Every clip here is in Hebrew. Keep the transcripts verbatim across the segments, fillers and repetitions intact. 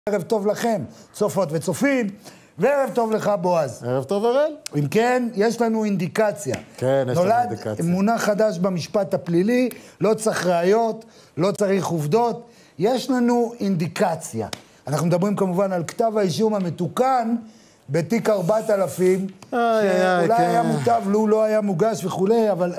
ערב טוב לכם, צופות וצופים, וערב טוב לך בועז. ערב טוב אראל. אם כן, יש לנו אינדיקציה. כן, יש לנו אינדיקציה. נולד מונח חדש במשפט הפלילי, לא צריך ראיות, לא צריך עובדות, יש לנו אינדיקציה. אנחנו מדברים כמובן על כתב האישום המתוקן, בתיק ארבעת אלפים, שאולי היה מוטב, לו לא היה מוגש וכולי, אבל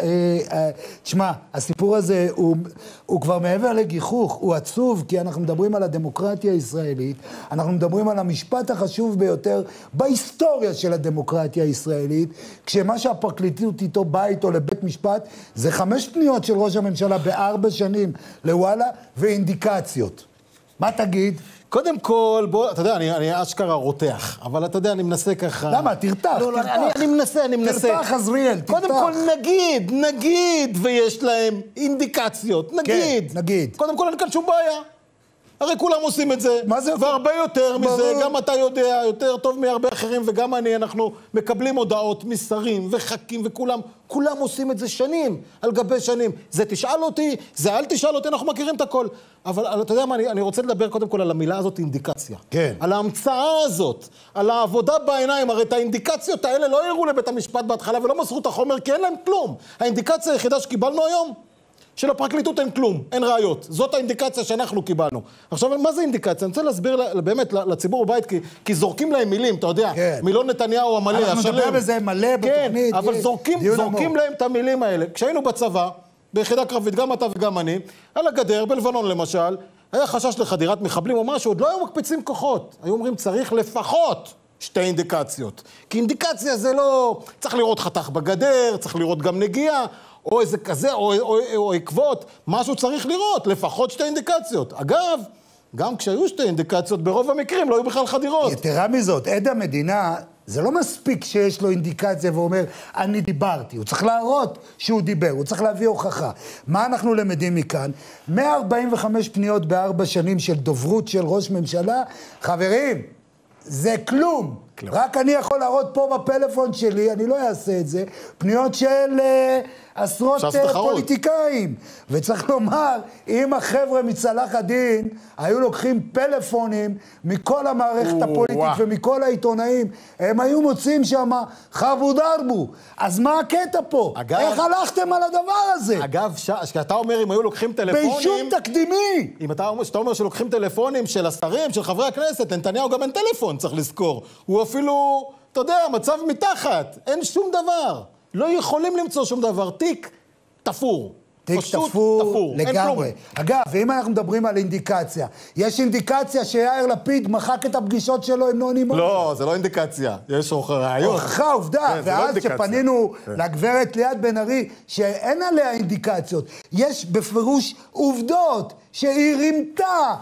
תשמע, הסיפור הזה הוא כבר מעבר לגיחוך, הוא עצוב, כי אנחנו מדברים על הדמוקרטיה הישראלית, אנחנו מדברים על המשפט החשוב ביותר בהיסטוריה של הדמוקרטיה הישראלית, כשמה שהפרקליטות איתו בא איתו לבית משפט, זה חמש פניות של ראש הממשלה בארבע שנים לוואלה, ואינדיקציות. מה תגיד? קודם כל, בוא, אתה יודע, אני, אני אשכרה רותח, אבל אתה יודע, אני מנסה ככה... למה? תרתח, לא, תרתח. אני, אני מנסה, אני מנסה. תרתח, עזריאל, תרתח. קודם כל, נגיד, נגיד, ויש להם אינדיקציות, נגיד. כן, נגיד. קודם כל, אין כאן שום בעיה. הרי כולם עושים את זה. מה זה? והרבה יותר ברור. מזה, גם אתה יודע, יותר טוב מהרבה אחרים, וגם אני, אנחנו מקבלים הודעות משרים וחכים וכולם, כולם עושים את זה שנים, על גבי שנים. זה תשאל אותי, זה אל תשאל אותי, אנחנו מכירים את הכל. אבל אתה יודע מה, אני, אני רוצה לדבר קודם כל על המילה הזאת, אינדיקציה. כן. על ההמצאה הזאת, על העבודה בעיניים. הרי את האינדיקציות האלה לא הראו לבית המשפט בהתחלה ולא מסרו את החומר, כי אין להם כלום. האינדיקציה היחידה שקיבלנו היום, של הפרקליטות אין כלום, אין ראיות. זאת האינדיקציה שאנחנו קיבלנו. עכשיו, מה זה אינדיקציה? אני רוצה להסביר באמת לציבור בבית, כי, כי זורקים להם מילים, אתה יודע, כן. מילון נתניהו המלא, השלם. אנחנו נדבר בזה מלא בתוכנית. כן, אבל זורקים, זורקים להם את המילים האלה. כשהיינו בצבא, ביחידה קרבית, גם אתה וגם אני, על הגדר, בלבנון למשל, היה חשש לחדירת מחבלים או משהו, עוד לא היו מקפיצים כוחות. היו אומרים, צריך לפחות שתי אינדיקציות. כי אינדיקציה זה לא... צריך לראות חתך בגדר, צריך לראות גם נגיעה, או איזה כזה, או, או, או, או עקבות, משהו צריך לראות, לפחות שתי אינדיקציות. אגב, גם כשהיו שתי אינדיקציות, ברוב המקרים לא היו בכלל חדירות. יתרה מזאת, עד המדינה, זה לא מספיק שיש לו אינדיקציה ואומר, אני דיברתי. הוא צריך להראות שהוא דיבר, הוא צריך להביא הוכחה. מה אנחנו למדים מכאן? מאה ארבעים וחמש פניות בארבע שנים של דוברות של ראש ממשלה, חברים, זה כלום. כלום. רק אני יכול להראות פה בפלאפון שלי, אני לא אעשה את זה, פניות של uh, עשרות uh, פוליטיקאים. וצריך לומר, אם החבר'ה מצלח הדין היו לוקחים פלאפונים מכל המערכת או, הפוליטית ווא. ומכל העיתונאים, הם היו מוצאים שם חרבו דרבו. אז מה הקטע פה? אגב, איך הלכתם על הדבר הזה? אגב, כשאתה אומר אם היו לוקחים טלפונים... באישום תקדימי. אם אתה אומר, שאתה אומר שלוקחים טלפונים של השרים, של חברי הכנסת, נתניהו גם אין טלפון, צריך לזכור. הוא אפילו, אתה יודע, מצב מתחת, אין שום דבר. לא יכולים למצוא שום דבר. תיק תפור. תיק תפור, תפור לגמרי. אגב, ואם אנחנו מדברים על אינדיקציה, יש אינדיקציה שיאיר לפיד מחק את הפגישות שלו עם נוני מוזס. לא, זה לא אינדיקציה. יש ראיות. הוכחה, עובדה. כן, ואז לא שפנינו כן. לגברת ליאת בן ארי, שאין עליה אינדיקציות. יש בפירוש עובדות שהיא רימתה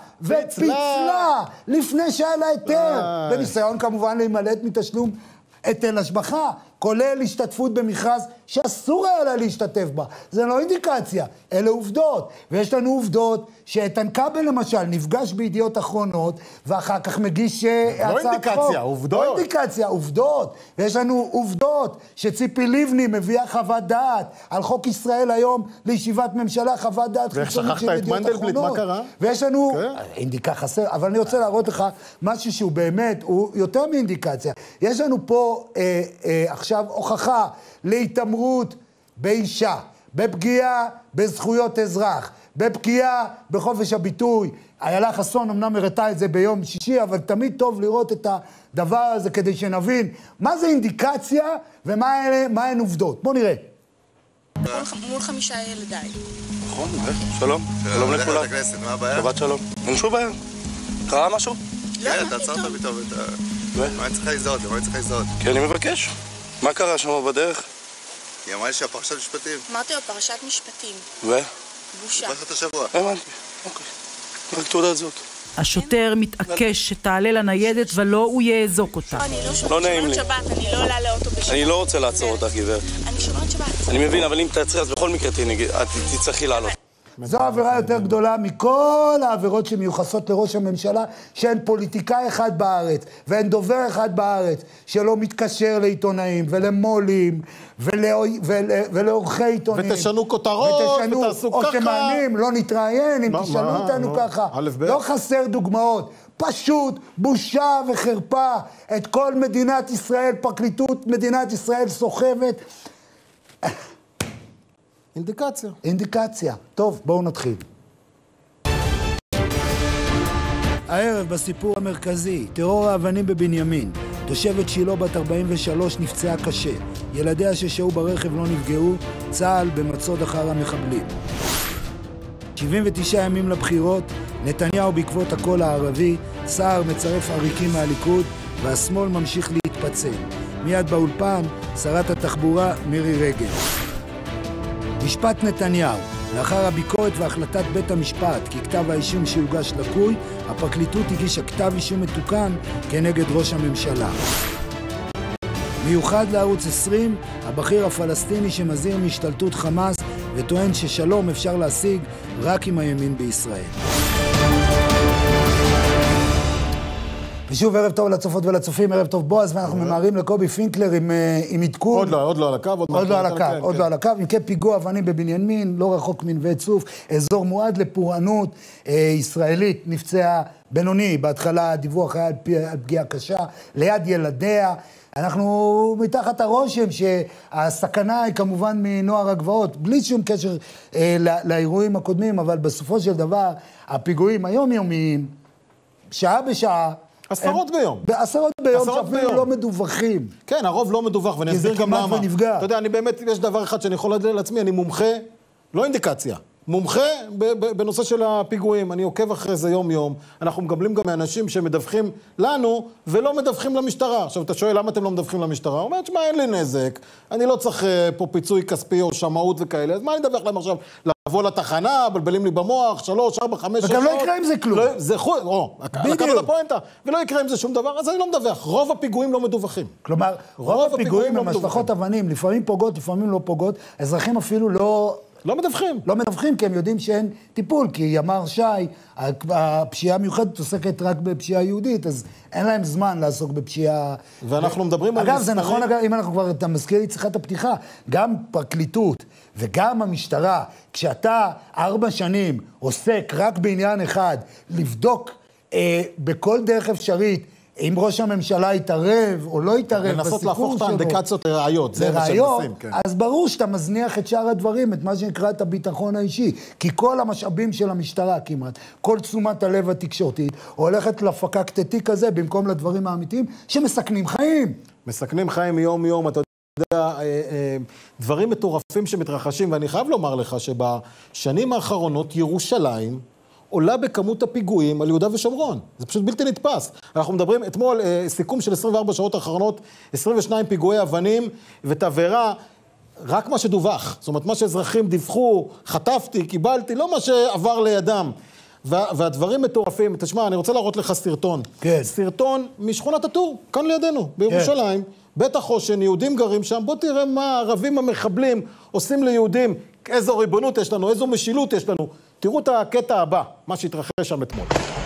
ופיצלה לפני שהיה לה היתר. בניסיון כמובן להימלט מתשלום היטל השבחה, כולל השתתפות במכרז שאסור היה לה להשתתף בה. זה לא אינדיקציה, אלה עובדות. ויש לנו עובדות שאיתן כבל למשל נפגש בידיעות אחרונות, ואחר כך מגיש הצעת חוק. לא אינדיקציה, עובדות. לא אינדיקציה, עובדות. ויש לנו עובדות שציפי לבני מביאה חוות דעת על חוק ישראל היום לישיבת ממשלה, חוות דעת חיצונית של ידיעות אחרונות. מה קרה? ויש לנו אינדיקה חסר, אבל אני רוצה להראות לך משהו שהוא באמת, הוא יותר מאינדיקציה. יש לנו פה אה, אה, עכשיו הוכחה להתאמרות באישה, בפגיעה בזכויות אזרח, בפגיעה בחופש הביטוי. איילה חסון אמנם הראתה את זה ביום שישי, אבל תמיד טוב לראות את הדבר הזה כדי שנבין מה זה אינדיקציה ומה הן עובדות. בואו נראה. מול חמישה ילדיי. נכון, שלום. שלום לכולם. מה הבעיה? שבת שלום. אין שום בעיה. קרה משהו? לא, כן, מה אתה עצרת פתאום? פתאום. מה אני צריכה להזדהות? למה אני צריכה להזדהות? כי אני מבקש. מה קרה שם בדרך? היא אמרה לי שהפרשת משפטים. אמרתי לו, פרשת משפטים. ו? בושה. פרשת השבוע. הבנתי. אוקיי. רק תעודת זאת. השוטר מתעקש שתעלה לניידת ולא הוא יאזוק אותה. לא, אני לא שומעת. לא נעים לי. שבת, אני לא עולה לאוטו בשבת. אני לא רוצה לעצור אותך, גברת. אני שומעת שבת. אני מבין, אבל אם תעצרי, אז בכל מקרה תצטרכי לעלות. זו עבירה יותר גדולה מכל העבירות שמיוחסות לראש הממשלה, שאין פוליטיקאי אחד בארץ, ואין דובר אחד בארץ, שלא מתקשר לעיתונאים ולמולים, ולעורכי עיתונים. ותשנו כותרות, ותעשו ככה. או שמענים, לא נתראיין, אם תשאלו אותנו ככה. לא חסר דוגמאות. פשוט בושה וחרפה. את כל מדינת ישראל, פרקליטות מדינת ישראל סוחבת. אינדיקציה. אינדיקציה. טוב, בואו נתחיל. הערב בסיפור המרכזי, טרור האבנים בבנימין. תושבת שילה בת ארבעים ושלוש נפצעה קשה. ילדיה ששהו ברכב לא נפגעו, צה"ל במצוד אחר המחבלים. שבעים ותשעה ימים לבחירות, נתניהו בעקבות הקול הערבי, סער מצרף עריקים מהליכוד, והשמאל ממשיך להתפצל. מיד באולפן, שרת התחבורה מירי רגב. משפט נתניהו. לאחר הביקורת והחלטת בית המשפט כי כתב האישום שהוגש לקוי, הפרקליטות הגישה כתב אישום מתוקן כנגד ראש הממשלה. מיוחד לערוץ עשרים, הבכיר הפלסטיני שמזהיר מהשתלטות חמאס וטוען ששלום אפשר להשיג רק עם הימין בישראל. ושוב, ערב טוב לצופות ולצופים, ערב טוב בועז, ואנחנו ממהרים לקובי פינקלר עם, עם עדכון. עוד לא, עוד לא על הקו, עוד, עוד לא על הקו, עוד לא על הקו. אם כן, פיגוע אבנים בבנימין, לא רחוק מנווה צוף, אזור מועד לפורענות אה, ישראלית, נפצעה בינוני, בהתחלה הדיווח היה על, על פגיעה קשה, ליד ילדיה. אנחנו מתחת הרושם שהסכנה היא כמובן מנוער הגבעות, בלי שום קשר אה, לא, לאירועים הקודמים, אבל בסופו של דבר, הפיגועים היומיומיים, שעה בשעה, עשרות ביום. עשרות ביום שאפילו לא מדווחים. כן, הרוב לא מדווח, ואני אסביר גם למה. ונפגע. אתה יודע, אני באמת, יש דבר אחד שאני יכול לדעת לעצמי, אני מומחה, לא אינדיקציה, מומחה בנושא של הפיגועים. אני עוקב אחרי זה יום-יום. אנחנו מקבלים גם מאנשים שמדווחים לנו, ולא מדווחים למשטרה. עכשיו, אתה שואל למה אתם לא מדווחים למשטרה? הוא אומר, תשמע, אין לי נזק, אני לא צריך פה פיצוי כספי או שמאות וכאלה, אז מה אני אדווח להם עכשיו? לבוא לתחנה, בלבלים לי במוח, שלוש, ארבע, חמש, שש. וגם לא יקרה עם זה כלום. זה חוי, או, לקחת לפואנטה, ולא יקרה עם זה שום דבר, אז אני לא מדווח. רוב הפיגועים לא מדווחים. כלומר, רוב הפיגועים הם השלכות אבנים, לפעמים פוגעות, לפעמים לא פוגעות, אזרחים אפילו לא... לא מדווחים. לא מדווחים, כי הם יודעים שאין טיפול, כי ימר שי, הפשיעה המיוחדת עוסקת רק בפשיעה יהודית, אז אין להם זמן לעסוק בפשיעה... ואנחנו מדברים על... אגב, זה נכון, אגב, אם אנחנו כבר, אתה מזכיר לי צריכת הפתיחה, גם פרקליטות וגם המשטרה, כשאתה ארבע שנים עוסק רק בעניין אחד, לבדוק אה, בכל דרך אפשרית, אם ראש הממשלה יתערב או לא יתערב בסיפור שלו. לנסות להפוך את האינדיקציות לראיות, זה מה שהם עושים, כן. אז ברור שאתה מזניח את שאר הדברים, את מה שנקרא את הביטחון האישי. כי כל המשאבים של המשטרה כמעט, כל תשומת הלב התקשורתית, הולכת לפקק את התיק הזה במקום לדברים האמיתיים שמסכנים חיים. מסכנים חיים מיום יום, אתה יודע, דברים מטורפים שמתרחשים, ואני חייב לומר לך שבשנים האחרונות ירושלים עולה בכמות הפיגועים על יהודה ושומרון. זה פשוט בלתי נתפס. אנחנו מדברים אתמול, אה, סיכום של עשרים וארבע שעות האחרונות, עשרים ושניים פיגועי אבנים ותבערה, רק מה שדווח. זאת אומרת, מה שאזרחים דיווחו, חטפתי, קיבלתי, לא מה שעבר לידם. וה, והדברים מטורפים. תשמע, אני רוצה להראות לך סרטון. כן. סרטון משכונת הטור, כאן לידינו, בירושלים. כן. בית החושן, יהודים גרים שם. בוא תראה מה הערבים המחבלים עושים ליהודים. איזו ריבונות יש לנו, איזו משילות יש לנו. תראו את הקטע הבא, מה שהתרחש שם אתמול.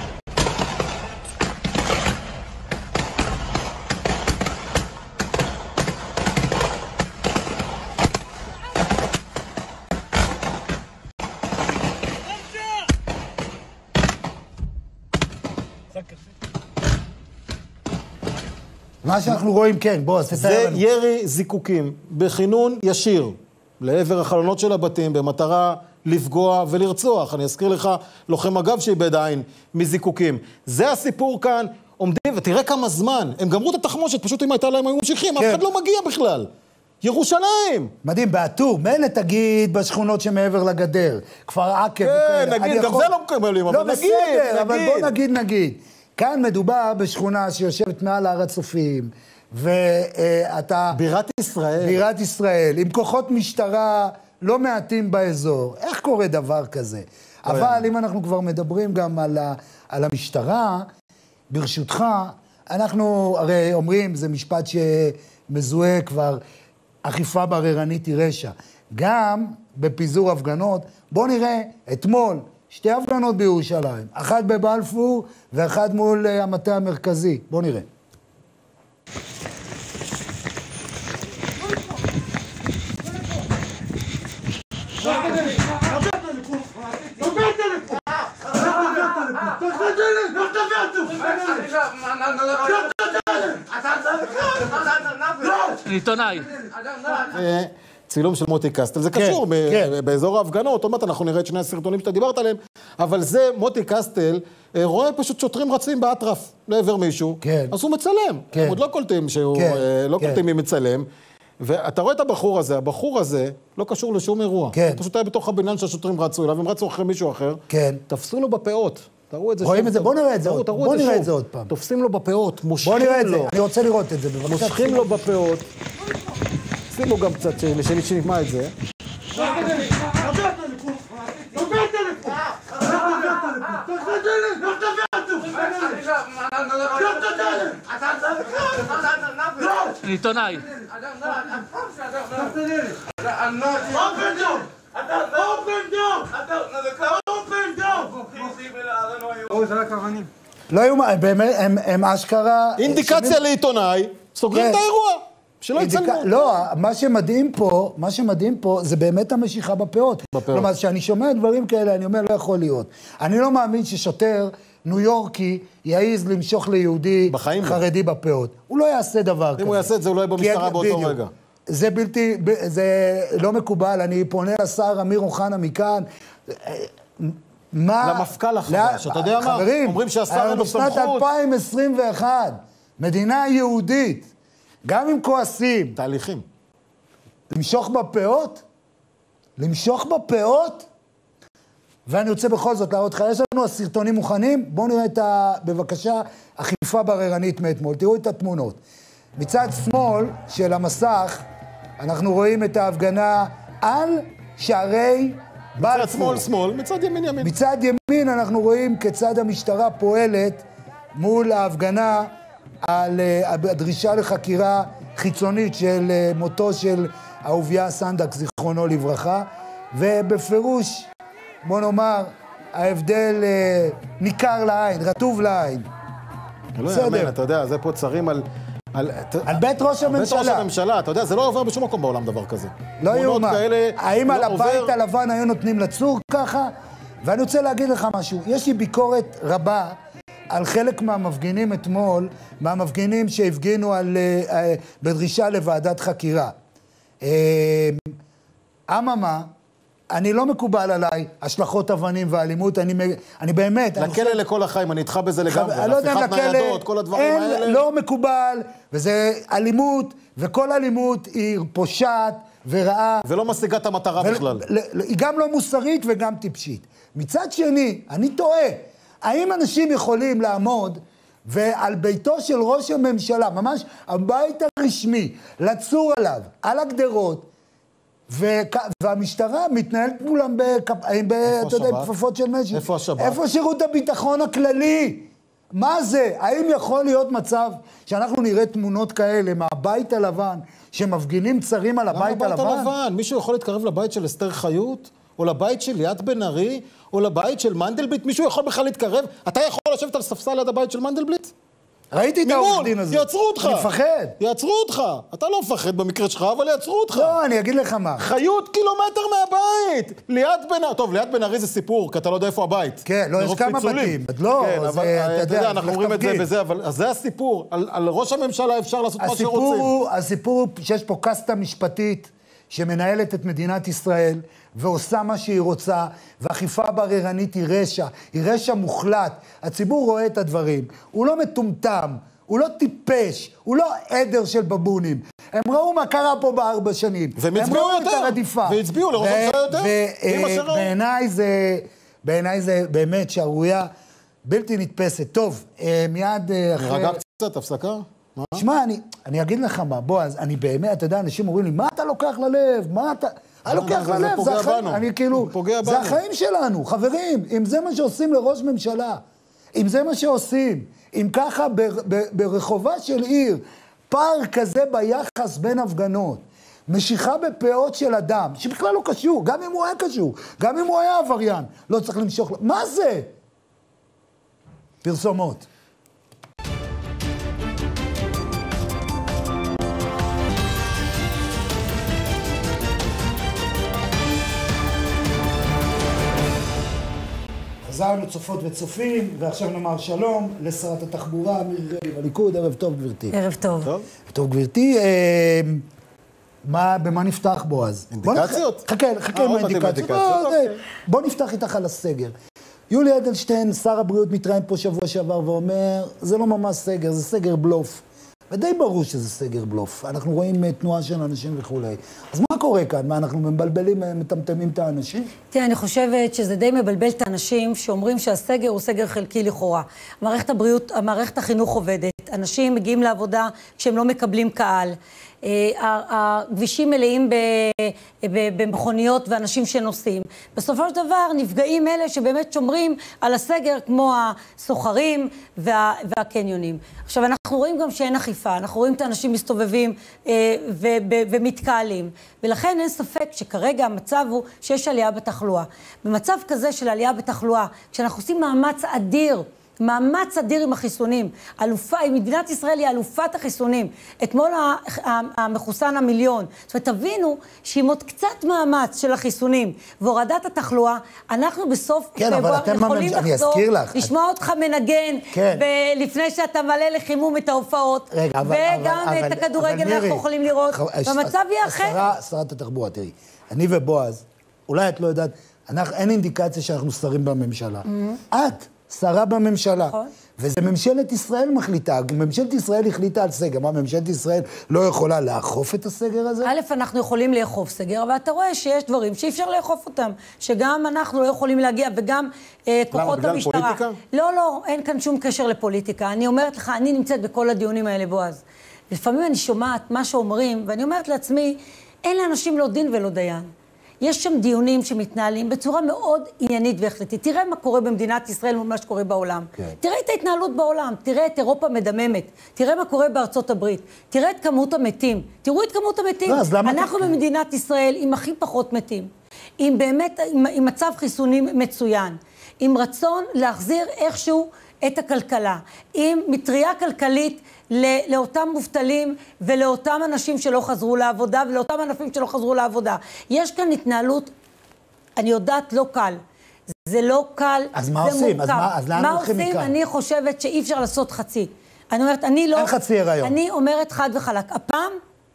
מה שאנחנו רואים, כן, בוא, אז תתאר לנו. זה ירי זיקוקים בכינון ישיר לעבר החלונות של הבתים במטרה לפגוע ולרצוח. אני אזכיר לך, לוחם אגב שאיבד עין מזיקוקים. זה הסיפור כאן, עומדים, ותראה כמה זמן. הם גמרו את התחמושת, פשוט אם הייתה להם היו ממשיכים, כן. אף אחד לא מגיע בכלל. ירושלים. מדהים, באטור, מילא תגיד בשכונות שמעבר לגדר, כפר עקב. כן, נגיד, גם יכול... זה לא מקבלים, אבל לא נגיד, בסדר, נגיד. אבל בוא נגיד, נגיד. כאן מדובר בשכונה שיושבת מעל הר הצופים, ואתה... בירת ישראל. בירת ישראל, עם כוחות משטרה לא מעטים באזור. איך קורה דבר כזה? אבל אם אנחנו כבר מדברים גם על, ה, על המשטרה, ברשותך, אנחנו הרי אומרים, זה משפט שמזוהה כבר, אכיפה בררנית היא רשע. גם בפיזור הפגנות, בוא נראה, אתמול, שתי הפגנות בירושלים, אחת בבלפור ואחת מול המטה המרכזי. בוא נראה. עיתונאי. צילום של מוטי קסטל, זה קשור באזור ההפגנות, עוד מעט אנחנו נראה את שני הסרטונים שאתה דיברת עליהם, אבל זה מוטי קסטל רואה פשוט שוטרים רצים באטרף לעבר מישהו, אז הוא מצלם, הם עוד לא קולטים שהוא, לא קולטים מי מצלם, ואתה רואה את הבחור הזה, הבחור הזה לא קשור לשום אירוע, הוא פשוט היה בתוך הבניין שהשוטרים רצו אליו, הם רצו אחרי מישהו אחר, תפסו לו בפאות. רואים את זה, בוא נראה את זה עוד פעם. בוא נראה את זה עוד פעם. תופסים לו בפאות, מושכים לו. בוא נראה את זה, אני רוצה לראות את זה. מושכים לו בפאות. שימו גם קצת שנשמע את זה. עיתונאי. לא היו, הם אשכרה... אינדיקציה לעיתונאי, סוגרים את האירוע, שלא יצלמו. לא, מה שמדהים פה, מה שמדהים פה זה באמת המשיכה בפאות. כלומר, כשאני שומע דברים כאלה, אני אומר, לא יכול להיות. אני לא מאמין ששוטר ניו יורקי יעיז למשוך ליהודי חרדי בפאות. הוא לא יעשה דבר כזה. אם הוא יעשה את זה, הוא לא יהיה במשטרה באותו רגע. זה בלתי, זה לא מקובל, אני פונה לשר אמיר אוחנה מכאן, מה... למפכ"ל החדש, אתה יודע מה? חברים, אומרים שהשר אין לו סמכות. בשנת אלפיים עשרים ואחת, מדינה יהודית, גם עם כועסים. תהליכים. למשוך בפאות? למשוך בפאות? ואני רוצה בכל זאת להראות לך, יש לנו הסרטונים מוכנים, בואו נראה את ה... בבקשה, אכיפה בררנית מאתמול, תראו את התמונות. מצד שמאל של המסך, אנחנו רואים את ההפגנה על שערי בלפור. מצד שמאל שמאל, מצד ימין ימין. מצד ימין אנחנו רואים כיצד המשטרה פועלת מול ההפגנה על הדרישה לחקירה חיצונית של מותו של אהוביה סנדק, זיכרונו לברכה, ובפירוש, בוא נאמר, ההבדל ניכר לעין, רטוב לעין. לא יאמן, אתה יודע, זה פה צרים על... על, על בית ראש הממשלה. בית ראש הממשלה, אתה יודע, זה לא עובר בשום מקום בעולם דבר כזה. לא יאומן. האם על הבית הלבן היו נותנים לצור ככה? ואני רוצה להגיד לך משהו, יש לי ביקורת רבה על חלק מהמפגינים אתמול, מהמפגינים שהפגינו על, בדרישה לוועדת חקירה. אממה, אני לא מקובל עליי, השלכות אבנים ואלימות, אני, אני באמת... לכלא חושב... לכל החיים, אני איתך בזה לגמרי, חב... לא הפיכת ניידות, כל הדברים אין, האלה. לא מקובל, וזה אלימות, וכל אלימות היא פושעת ורעה. ולא משיגה את המטרה ו... בכלל. היא גם לא מוסרית וגם טיפשית. מצד שני, אני טועה, האם אנשים יכולים לעמוד ועל ביתו של ראש הממשלה, ממש הבית הרשמי, לצור עליו, על הגדרות, והמשטרה מתנהלת מולם בכפפות של משי. איפה השב"כ? איפה שירות הביטחון הכללי? מה זה? האם יכול להיות מצב שאנחנו נראה תמונות כאלה מהבית הלבן, שמפגינים צרים על הבית הלבן? למה הבית הלבן? מישהו יכול להתקרב לבית של אסתר חיות? או לבית של ליאת בן ארי? או לבית של מנדלבליט? מישהו יכול בכלל להתקרב? אתה יכול לשבת על ספסל ליד הבית של מנדלבליט? ראיתי את העורך דין הזה. יעצרו אותך. אני מפחד. יעצרו אותך. אתה לא מפחד במקרה שלך, אבל יעצרו אותך. לא, אני אגיד לך מה. חיות קילומטר מהבית. ליאת בן ארי, טוב, ליאת בן ארי זה סיפור, כי אתה לא יודע איפה הבית. כן, לא, יש כמה בתים. לא, כן, אבל אתה יודע, אנחנו רואים את זה בזה, אבל זה הסיפור. על ראש הממשלה אפשר לעשות מה שרוצים. הסיפור הוא שיש פה קסטה משפטית שמנהלת את מדינת ישראל, ועושה מה שהיא רוצה, ואכיפה בררנית היא רשע, היא רשע מוחלט. הציבור רואה את הדברים, הוא לא מטומטם, הוא לא טיפש, הוא לא עדר של בבונים. הם ראו מה קרה פה בארבע שנים. והם הצביעו יותר, והצביעו לראש הממשלה יותר. ובעיניי זה, בעיניי זה באמת שערורייה בלתי נתפסת. טוב, מיד אחרי... נרגע קצת, הפסקה? שמע, אני, אני אגיד לך מה, בוא, אז אני באמת, אתה יודע, אנשים אומרים לי, מה אתה לוקח ללב? מה אתה... אני לוקח ללב, זה החיים, אני כאילו, זה החיים שלנו, חברים, אם זה מה שעושים לראש ממשלה, אם זה מה שעושים, אם ככה ברחובה של עיר, פער כזה ביחס בין הפגנות, משיכה בפאות של אדם, שבכלל לא קשור, גם אם הוא היה קשור, גם אם הוא היה עבריין, לא צריך למשוך, מה זה? פרסומות. חזרנו צופות וצופים, ועכשיו נאמר שלום לשרת התחבורה, מירי רגב, הליכוד. ערב טוב, גברתי. ערב טוב. טוב. טוב, גברתי. מה, במה נפתח בו אז? אינדיקציות? חכה, חכה עם האינדיקציות. בוא נפתח איתך על הסגר. יולי אדלשטיין, שר הבריאות, מתראיין פה שבוע שעבר ואומר, זה לא ממש סגר, זה סגר בלוף. ודי ברור שזה סגר בלוף. אנחנו רואים תנועה של אנשים וכולי. אז מה קורה כאן? מה, אנחנו מבלבלים, מטמטמים את האנשים? תראה, אני חושבת שזה די מבלבל את האנשים שאומרים שהסגר הוא סגר חלקי לכאורה. מערכת הבריאות, מערכת החינוך עובדת. אנשים מגיעים לעבודה כשהם לא מקבלים קהל. הכבישים מלאים במכוניות ואנשים שנוסעים. בסופו של דבר נפגעים אלה שבאמת שומרים על הסגר, כמו הסוחרים והקניונים. עכשיו, אנחנו רואים גם שאין אכיפה, אנחנו רואים את האנשים מסתובבים ומתקהלים, ולכן אין ספק שכרגע המצב הוא שיש עלייה בתחלואה. במצב כזה של עלייה בתחלואה, כשאנחנו עושים מאמץ אדיר, מאמץ אדיר עם החיסונים, אלופה, מדינת ישראל היא אלופת החיסונים, אתמול המחוסן המיליון, זאת אומרת, תבינו שעם עוד קצת מאמץ של החיסונים והורדת התחלואה, אנחנו בסוף כן, אבל אתם יכולים ממש... לחזור, אני אזכיר לך. לשמוע אותך מנגן, כן. ולפני שאתה מלא לחימום את ההופעות, רגע, אבל, וגם אבל, את אבל, הכדורגל אבל, אנחנו מירי, יכולים לראות, והמצב יהיה אחר. שרת התחבורה, תראי, אני ובועז, אולי את לא יודעת, אנחנו, אין אינדיקציה שאנחנו שרים בממשלה. Mm-hmm. את שרה בממשלה, נכון. וזה ממשלת ישראל מחליטה, ממשלת ישראל החליטה על סגר, מה ממשלת ישראל לא יכולה לאכוף את הסגר הזה? א', אנחנו יכולים לאכוף סגר, אבל אתה רואה שיש דברים שאי אפשר לאכוף אותם, שגם אנחנו לא יכולים להגיע, וגם אה, כוחות למה, המשטרה. בגלל פוליטיקה? לא, לא, אין כאן שום קשר לפוליטיקה. אני אומרת לך, אני נמצאת בכל הדיונים האלה, בועז. לפעמים אני שומעת מה שאומרים, ואני אומרת לעצמי, אין לאנשים לא דין ולא דיין. יש שם דיונים שמתנהלים בצורה מאוד עניינית והחלטית. תראה מה קורה במדינת ישראל מול מה שקורה בעולם. כן. תראה את ההתנהלות בעולם, תראה את אירופה מדממת, תראה מה קורה בארצות הברית, תראה את כמות המתים, תראו את כמות המתים. לא, אנחנו אתה... במדינת ישראל עם הכי פחות מתים, עם באמת, עם, עם מצב חיסונים מצוין, עם רצון להחזיר איכשהו את הכלכלה, עם מטריה כלכלית לאותם מובטלים ולאותם אנשים שלא חזרו לעבודה ולאותם ענפים שלא חזרו לעבודה. יש כאן התנהלות, אני יודעת, לא קל. זה לא קל, אז מה עושים? אז מה, אז לאן הולכים מכאן? מה עושים? אני חושבת שאי אפשר לעשות חצי. אני אומרת, אני לא... אין חצי הריון. אני אומרת חד וחלק. הפעם,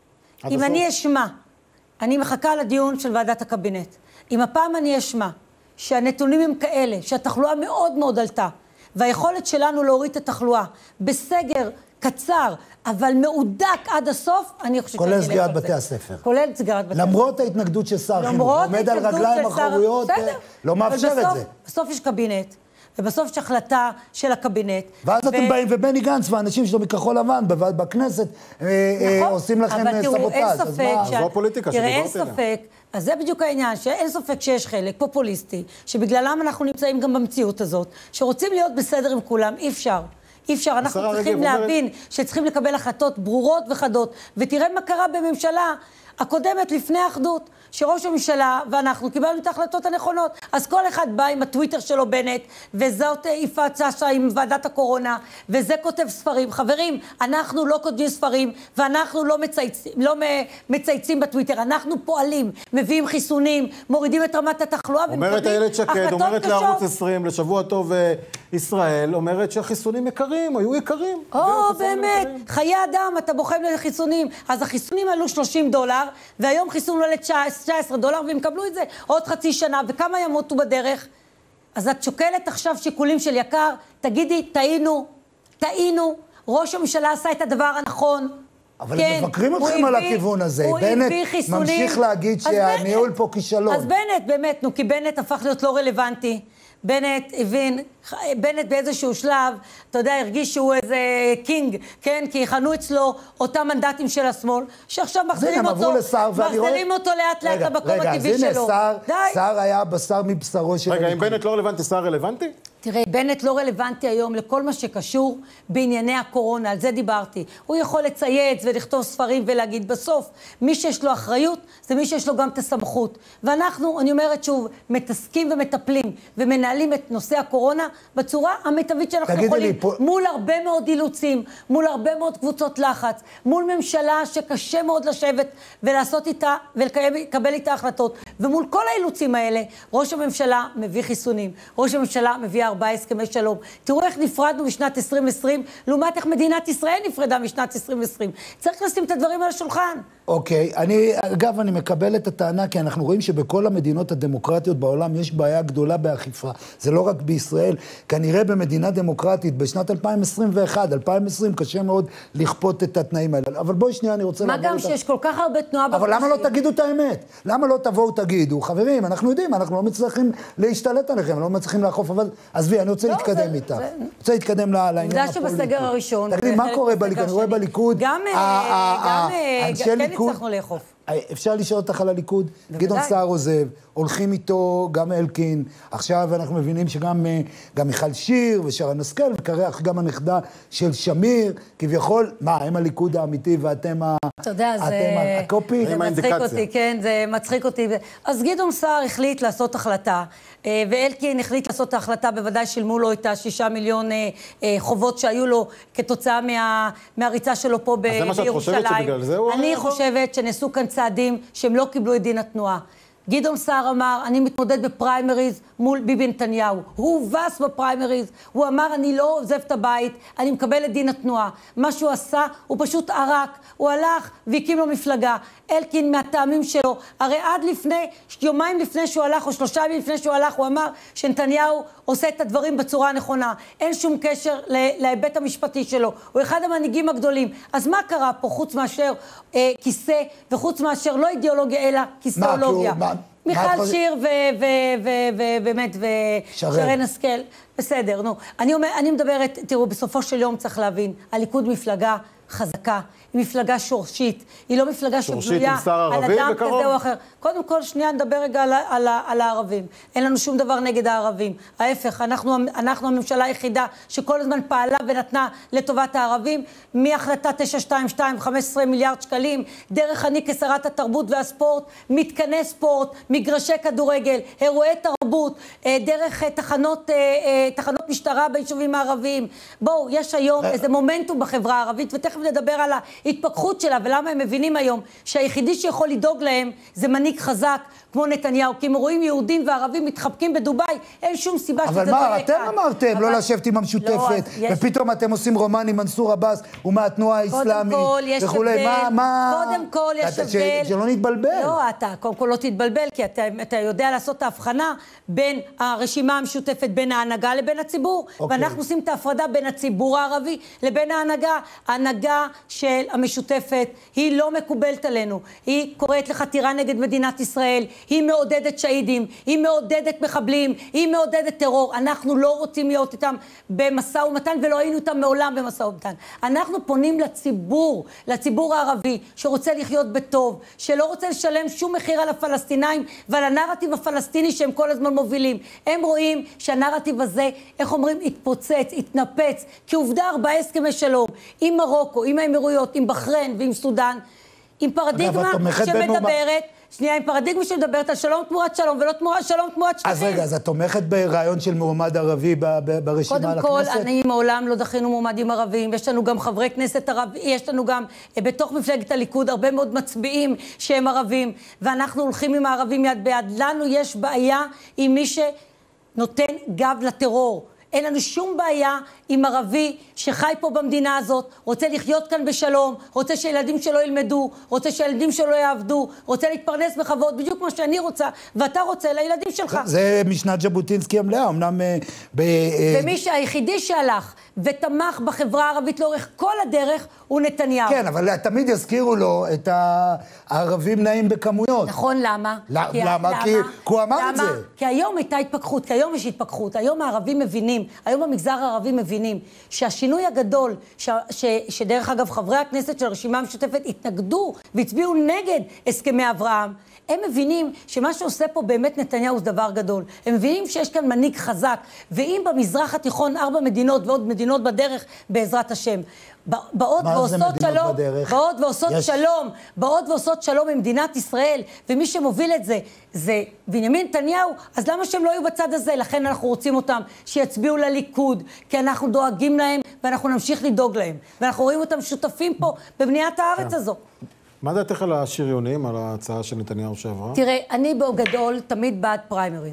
אם אני אשמע, אני מחכה לדיון של ועדת הקבינט. אם הפעם אני אשמע שהנתונים הם כאלה, שהתחלואה מאוד מאוד עלתה, והיכולת שלנו להוריד את התחלואה בסגר קצר, אבל מעודק עד הסוף, אני חושבת... כולל סגירת בתי הספר. כולל סגירת בתי הספר. למרות ההתנגדות של שר חינוך, עומד על רגליים אחוריות, לא מאפשר את זה. בסוף יש קבינט, ובסוף יש החלטה של הקבינט. ואז אתם באים, ובני גנץ והאנשים שלו מכחול לבן בכנסת, עושים לכם סבוטאז'. אז זו הפוליטיקה שדיברתי עליה. תראה, אין ספק, אז זה בדיוק העניין, שאין ספק שיש חלק פופוליסטי, שבגללם אנחנו נמצאים גם במציאות הזאת, שרוצים להיות בסדר עם כולם, אי אפשר. אי אפשר, אנחנו צריכים להבין שצריכים לקבל החלטות ברורות וחדות, ותראה מה קרה בממשלה הקודמת לפני האחדות, שראש הממשלה ואנחנו קיבלנו את ההחלטות הנכונות, אז כל אחד בא עם הטוויטר שלו בנט, וזאת יפעת שאשא עם ועדת הקורונה, וזה כותב ספרים. חברים, אנחנו לא כותבים ספרים, ואנחנו לא מצייצים, לא מצייצים בטוויטר, אנחנו פועלים, מביאים חיסונים, מורידים את רמת התחלואה, אומרת איילת שקד, אומרת לערוץ עשרים, לשבוע טוב ישראל, אומרת שהחיסונים יקרים, היו יקרים. או, באמת, חיי אדם, אתה בוחם לחיסונים, אז החיסונים עלו שלושים דולר, והיום חיסון עולה תשע עשרה דולר, והם קבלו את זה עוד חצי שנה, וכמה ימותו בדרך? אז את שוקלת עכשיו שיקולים של יקר, תגידי, טעינו, טעינו, ראש הממשלה עשה את הדבר הנכון. אבל כן, הם מבקרים אתכם על הכיוון הזה. בנט ממשיך להגיד שהניהול פה כישלון. אז בנט, באמת, נו, כי בנט הפך להיות לא רלוונטי. בנט הבין, בנט באיזשהו שלב, אתה יודע, הרגיש שהוא איזה קינג, כן? כי יכנו אצלו אותם מנדטים של השמאל, שעכשיו מחזירים אותו, מחזירים אותו לאט לאט למקום הטבעי שלו. רגע, אז הנה, שר היה בשר מבשרו של... רגע, אם בנט לא רלוונטי, שר רלוונטי? תראה, בנט לא רלוונטי היום לכל מה שקשור בענייני הקורונה, על זה דיברתי. הוא יכול לצייץ ולכתוב ספרים ולהגיד בסוף, מי שיש לו אחריות, זה מי שיש לו גם את הסמכות. ואנחנו, אני אומרת שוב, מתעסקים ומטפלים ומנהלים את נושא הקורונה בצורה המיטבית שאנחנו יכולים. פה... מול הרבה מאוד אילוצים, מול הרבה מאוד קבוצות לחץ, מול ממשלה שקשה מאוד לשבת ולעשות איתה ולקבל איתה החלטות. ומול כל האילוצים האלה, ראש הממשלה מביא חיסונים, ראש הממשלה מביא ארבעה הסכמי שלום. תראו איך נפרדנו בשנת עשרים עשרים, לעומת איך מדינת ישראל נפרדה משנת עשרים עשרים. צריך לשים את הדברים על השולחן. אוקיי, אני, אגב, אני מקבל את הטענה, כי אנחנו רואים שבכל המדינות הדמוקרטיות בעולם יש בעיה גדולה באכיפה. זה לא רק בישראל, כנראה במדינה דמוקרטית, בשנת אלפיים עשרים ואחת, אלפיים עשרים, קשה מאוד לכפות את התנאים האלה. אבל בואי שנייה, אני רוצה מה גם שיש כל כך הרבה תנועה בכבישים. אבל למה לא תגידו את האמת? למה לא תבואו תגידו? חברים, אנחנו יודעים, אנחנו לא מצליחים להשתלט עליכם, לא מצליחים לאכוף, אבל עזבי, אני רוצה להתקדם איתך. אני רוצה להתקדם לעניין הפוליטי. עובדה שבסגר הראשון, תגידי, מה קורה בליכוד? אני רואה בליכוד, גם, גם, כן הצלחנו לאכוף. אפשר לשאול אותך על הליכוד? גדעון סער עוזב, הולכים איתו גם אלקין, עכשיו אנחנו מבינים שגם גם מיכל שיר ושרן השכל, וכך גם הנכדה של שמיר, כביכול, מה, הם הליכוד האמיתי ואתם הקופי? זה מצחיק אותי, כן, זה מצחיק אותי. אז גדעון סער החליט לעשות החלטה, ואלקין החליט לעשות ההחלטה, בוודאי שילמו לו את השישה מיליון חובות שהיו לו כתוצאה מהריצה שלו פה בירושלים. אז זה מה שאת חושבת שבגלל זה הוא... אני חושבת שנעשו כאן צעדים שהם לא קיבלו את דין התנועה. גדעון סער אמר, אני מתמודד בפריימריז מול ביבי נתניהו. הוא הובס בפריימריז, הוא אמר, אני לא עוזב את הבית, אני מקבל את דין התנועה. מה שהוא עשה, הוא פשוט ערק, הוא הלך והקים לו מפלגה. אלקין מהטעמים שלו, הרי עד לפני, יומיים לפני שהוא הלך, או שלושה ימים לפני שהוא הלך, הוא אמר שנתניהו עושה את הדברים בצורה הנכונה. אין שום קשר להיבט המשפטי שלו. הוא אחד המנהיגים הגדולים. אז מה קרה פה, חוץ מאשר אה, כיסא, וחוץ מאשר לא אידיאולוגיה, אלא כיסאולוגיה? מיכל שיר ובאמת, ושרן השכל. בסדר, נו. אני, אומר, אני מדברת, תראו, בסופו של יום צריך להבין, הליכוד מפלגה חזקה, היא מפלגה שורשית, היא לא מפלגה שבנויה על אדם כזה או אחר. קודם כל, שנייה נדבר רגע על, על, על הערבים. אין לנו שום דבר נגד הערבים. ההפך, אנחנו, אנחנו הממשלה היחידה שכל הזמן פעלה ונתנה לטובת הערבים, מהחלטה תשע שתיים שתיים, חמישה עשר מיליארד שקלים, דרך אני כשרת התרבות והספורט, מתקני ספורט, מגרשי כדורגל, אירועי תרבות, דרך תחנות, תחנות משטרה ביישובים הערביים. בואו, יש היום איזה מומנטום בחברה הערבית, ותכף נדבר על ההתפכחות שלה, ולמה הם מבינים היום שהיחידי שיכול לדאוג להם זה מנהיג חזק כמו נתניהו, כי הם רואים יהודים וערבים מתחבקים בדוביי, אין שום סיבה שזה אבל מה, אתם אמרתם לא לשבת עם המשותפת, ופתאום אתם עושים רומן עם מנסור עבאס ומהתנועה האסלאמית וכולי, מה... קודם כל יש הבדל... שלא נתבלבל. לא, אתה קודם כל לא תתבלבל, כי אתה יודע לעשות את ההבחנה בין הרשימה המשותפת, בין ההנהגה לבין הציבור, ואנחנו עושים את ההפרדה בין הציבור הערבי לבין ההנהגה. ההנהגה של המשותפת היא לא מקובלת עלינו, היא קוראת לחתירה נגד מדינת ישראל, היא מעודדת שהידים, היא מעודדת מחבלים, היא מעודדת טרור. אנחנו לא רוצים להיות איתם במשא ומתן, ולא היינו איתם מעולם במשא ומתן. אנחנו פונים לציבור, לציבור הערבי, שרוצה לחיות בטוב, שלא רוצה לשלם שום מחיר על הפלסטינאים ועל הנרטיב הפלסטיני שהם כל הזמן מובילים. הם רואים שהנרטיב הזה, איך אומרים, התפוצץ, התנפץ, כי עובדה ארבעה הסכמי שלום, עם מרוקו, עם האמירויות, עם בחריין ועם סודן, עם פרדיגמה שמדברת, שנייה, עם פרדיגמה שמדברת על שלום תמורת שלום, ולא תמורת שלום תמורת שטחים. אז רגע, אז את תומכת ברעיון של מועמד ערבי ברשימה לכנסת? קודם כל, אני מעולם לא דחינו מועמדים ערבים, יש לנו גם חברי כנסת ערבים, יש לנו גם בתוך מפלגת הליכוד הרבה מאוד מצביעים שהם ערבים, ואנחנו הולכים עם הערבים יד ביד. לנו יש בעיה עם מי שנותן גב לטרור. אין לנו שום בעיה עם ערבי שחי פה במדינה הזאת, רוצה לחיות כאן בשלום, רוצה שילדים שלו ילמדו, רוצה שילדים שלו יעבדו, רוצה להתפרנס בכבוד, בדיוק מה שאני רוצה, ואתה רוצה לילדים שלך. זה משנת ז'בוטינסקי המלאה, אמנם... ומי שהיחידי שהלך ותמך בחברה הערבית לאורך כל הדרך הוא נתניהו. כן, אבל תמיד יזכירו לו את הערבים נעים בכמויות. נכון, למה? למה? כי הוא אמר את זה. כי היום הייתה התפכחות, כי היום יש התפכחות, היום הערבים מבינים, היום המגזר הערבי מבינים שהשינוי הגדול, ש, ש, שדרך אגב חברי הכנסת של הרשימה המשותפת התנגדו והצביעו נגד הסכמי אברהם, הם מבינים שמה שעושה פה באמת נתניהו זה דבר גדול. הם מבינים שיש כאן מנהיג חזק, ואם במזרח התיכון ארבע מדינות ועוד מדינות בדרך בעזרת השם, באות ועושות שלום, באות ועושות שלום, באות ועושות שלום במדינת ישראל, ומי שמוביל את זה, זה בנימין נתניהו, אז למה שהם לא יהיו בצד הזה? לכן אנחנו רוצים אותם שיצביעו לליכוד, כי אנחנו דואגים להם, ואנחנו נמשיך לדאוג להם. ואנחנו רואים אותם שותפים פה בבניית הארץ הזו. מה דעתך על השריונים, על ההצעה של נתניהו שעברה? תראה, אני בגדול תמיד בעד פריימריז.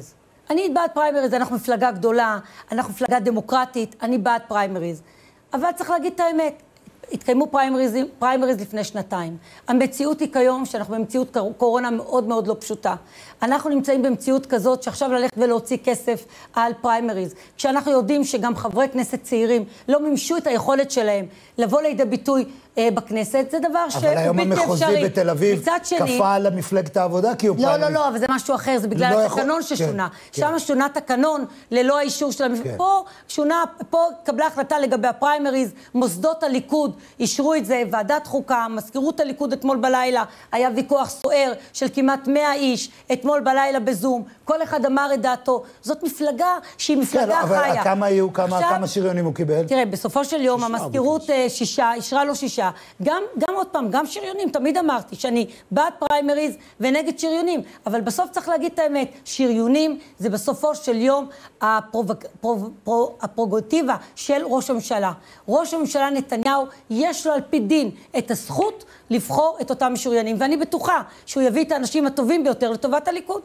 אני בעד פריימריז, אנחנו מפלגה גדולה, אנחנו מפלגה דמוקרטית, אני בעד פריימריז. אבל צריך להגיד את האמת, התקיימו פריימריז, פריימריז לפני שנתיים. המציאות היא כיום שאנחנו במציאות קורונה מאוד מאוד לא פשוטה. אנחנו נמצאים במציאות כזאת שעכשיו ללכת ולהוציא כסף על פריימריז. כשאנחנו יודעים שגם חברי כנסת צעירים לא מימשו את היכולת שלהם לבוא לידי ביטוי אה, בכנסת, זה דבר שהוא בלתי אפשרי. אבל היום המחוזי בתל אביב כפה על מפלגת העבודה כי הוא לא, פריימריז. לא, לא, אבל זה משהו אחר, זה בגלל לא התקנון יכול... ששונה. כן, שם כן. שונה תקנון ללא האישור של המפלגה. כן. פה שונה, פה קבלה החלטה לגבי הפריימריז, מוסדות הליכוד אישרו את זה, ועדת חוקה, מזכירות הליכוד אתמול בלילה, היה ויכוח סוער של כמעט מאה איש, אתמול בלילה בזום, כל אחד אמר את דעתו. זאת מפלגה שהיא מפלגה כן, אבל חיה. כמה היו, כמה, עכשיו, כמה שריונים הוא קיבל? תראה, בסופו של יום המזכירות שישה, אישרה לו שישה. גם, גם עוד פעם, גם שריונים, תמיד אמרתי שאני בעד פריימריז ונגד שריונים, אבל בסוף צריך להגיד את האמת, שריונים זה בסופו של יום הפרובק, פרו, פרו, הפרוגטיבה של ראש הממשלה. ראש הממשלה נתניהו, יש לו על פי דין את הזכות לבחור את אותם שריונים, ואני בטוחה שהוא יביא את האנשים הטובים ביותר לטובת הליכוד.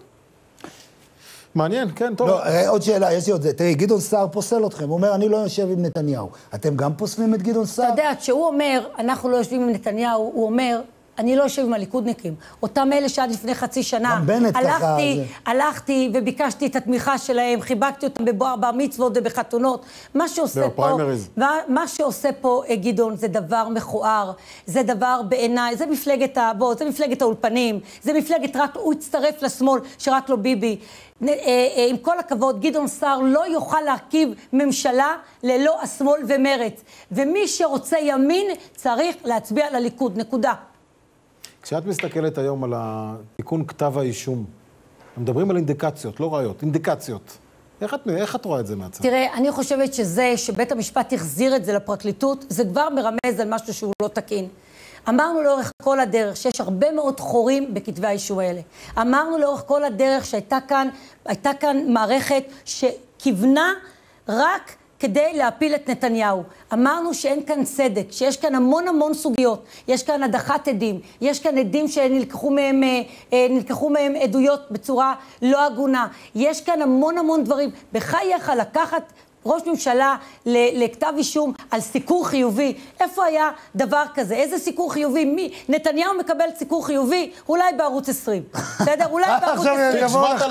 מעניין, כן, טוב. לא, עוד שאלה, יש לי עוד זה. תראי, גדעון סער פוסל אתכם. הוא אומר, אני לא יושב עם נתניהו. אתם גם פוסלים את גדעון סער? אתה יודע, כשהוא אומר, אנחנו לא יושבים עם נתניהו, הוא אומר, אני לא יושב עם הליכודניקים. אותם אלה שעד לפני חצי שנה, גם בנט ככה, הלכתי, זה. הלכתי וביקשתי את התמיכה שלהם, חיבקתי אותם בבר מצוות ובחתונות. מה שעושה פה, בפריימריז. מה, מה שעושה פה גדעון זה דבר מכוער, זה דבר בעיניי, זה מפלגת הבוא, זה מפלגת האולפנים, זה מפלגת רק, הוא הצטרף לשמאל שרק לא ביבי. עם כל הכבוד, גדעון סער לא יוכל להרכיב ממשלה ללא השמאל ומרץ. ומי שרוצה ימין צריך להצביע לליכוד, נקודה. כשאת מסתכלת היום על תיקון כתב האישום, מדברים על אינדיקציות, לא ראיות, אינדיקציות. איך את, איך את רואה את זה מהצד? תראה, אני חושבת שזה שבית המשפט החזיר את זה לפרקליטות, זה כבר מרמז על משהו שהוא לא תקין. אמרנו לאורך כל הדרך שיש הרבה מאוד חורים בכתבי האישום האלה. אמרנו לאורך כל הדרך שהייתה כאן, הייתה כאן מערכת שכיוונה רק כדי להפיל את נתניהו. אמרנו שאין כאן צדק, שיש כאן המון המון סוגיות, יש כאן הדחת עדים, יש כאן עדים שנלקחו מהם, נלקחו מהם עדויות בצורה לא הגונה, יש כאן המון המון דברים. בחייך לקחת ראש ממשלה לכתב אישום על סיקור חיובי. איפה היה דבר כזה? איזה סיקור חיובי? מי? נתניהו מקבל סיקור חיובי? אולי בערוץ עשרים. בסדר? אולי בערוץ עשרים.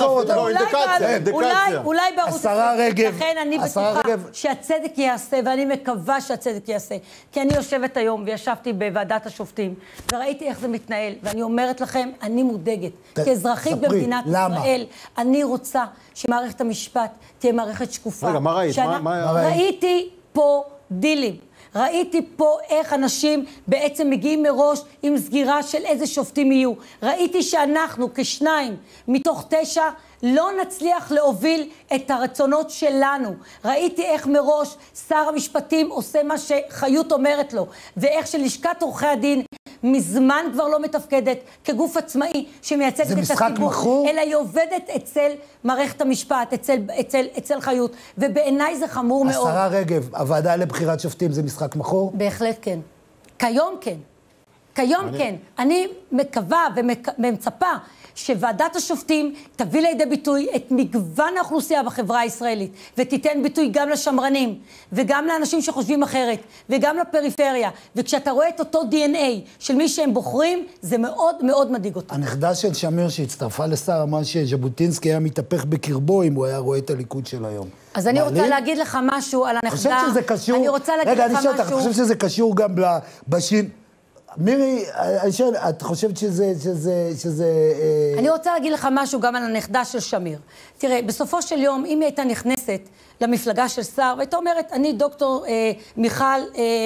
אולי בערוץ עשרים. השרה רגב. לכן אני בטוחה שהצדק יעשה, ואני מקווה שהצדק יעשה. כי אני יושבת היום וישבתי בוועדת השופטים, וראיתי איך זה מתנהל, ואני אומרת לכם, אני מודאגת. כאזרחית במדינת ישראל, אני רוצה שמערכת המשפט תהיה מערכת שקופה. רגע, מה ראית? מה, מה... ראיתי פה דילים. ראיתי פה איך אנשים בעצם מגיעים מראש עם סגירה של איזה שופטים יהיו. ראיתי שאנחנו כשניים מתוך תשע לא נצליח להוביל את הרצונות שלנו. ראיתי איך מראש שר המשפטים עושה מה שחיות אומרת לו, ואיך שלשכת עורכי הדין מזמן כבר לא מתפקדת כגוף עצמאי שמייצג את הציבור, מחור? אלא היא עובדת אצל מערכת המשפט, אצל, אצל, אצל חיות, ובעיניי זה חמור מאוד. השרה רגב, הוועדה לבחירת שופטים זה משחק מחור? בהחלט כן. כיום כן. כיום אני... כן. אני מקווה ומצפה שוועדת השופטים תביא לידי ביטוי את מגוון האוכלוסייה בחברה הישראלית, ותיתן ביטוי גם לשמרנים, וגם לאנשים שחושבים אחרת, וגם לפריפריה. וכשאתה רואה את אותו די אן איי של מי שהם בוחרים, זה מאוד מאוד מדאיג אותי. הנכדה של שמיר שהצטרפה לשר אמרה שז'בוטינסקי היה מתהפך בקרבו אם הוא היה רואה את הליכוד של היום. אז אני רוצה להגיד לך משהו על הנכדה. אני חושב שזה קשור... אני רוצה להגיד לך משהו... רגע, אני חושב שזה קשור גם בשין... מירי, אני שואל, את חושבת שזה, שזה, שזה... אני רוצה להגיד לך משהו גם על הנכדה של שמיר. תראה, בסופו של יום, אם היא הייתה נכנסת למפלגה של שר, והייתה אומרת, אני דוקטור אה, מיכל... אה,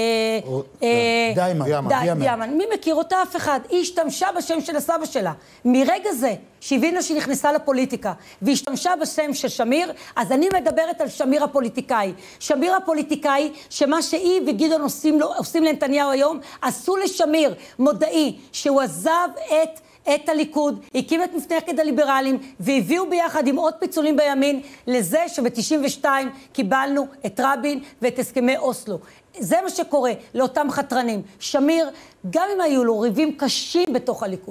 אה, דיימן. דיימן. די, דיימן. מי מכיר אותה? אף אחד. היא השתמשה בשם של הסבא שלה. מרגע זה, שהבינה שהיא נכנסה לפוליטיקה, והשתמשה בשם של שמיר, אז אני מדברת על שמיר הפוליטיקאי. שמיר הפוליטיקאי, שמה שהיא וגדעון עושים, עושים לנתניהו היום, עשו לשמיר מודעי, שהוא עזב את... את הליכוד, הקים את מפלגת הליברלים, והביאו ביחד עם עוד פיצולים בימין, לזה שב-תשעים ושתיים קיבלנו את רבין ואת הסכמי אוסלו. זה מה שקורה לאותם חתרנים. שמיר, גם אם היו לו ריבים קשים בתוך הליכוד,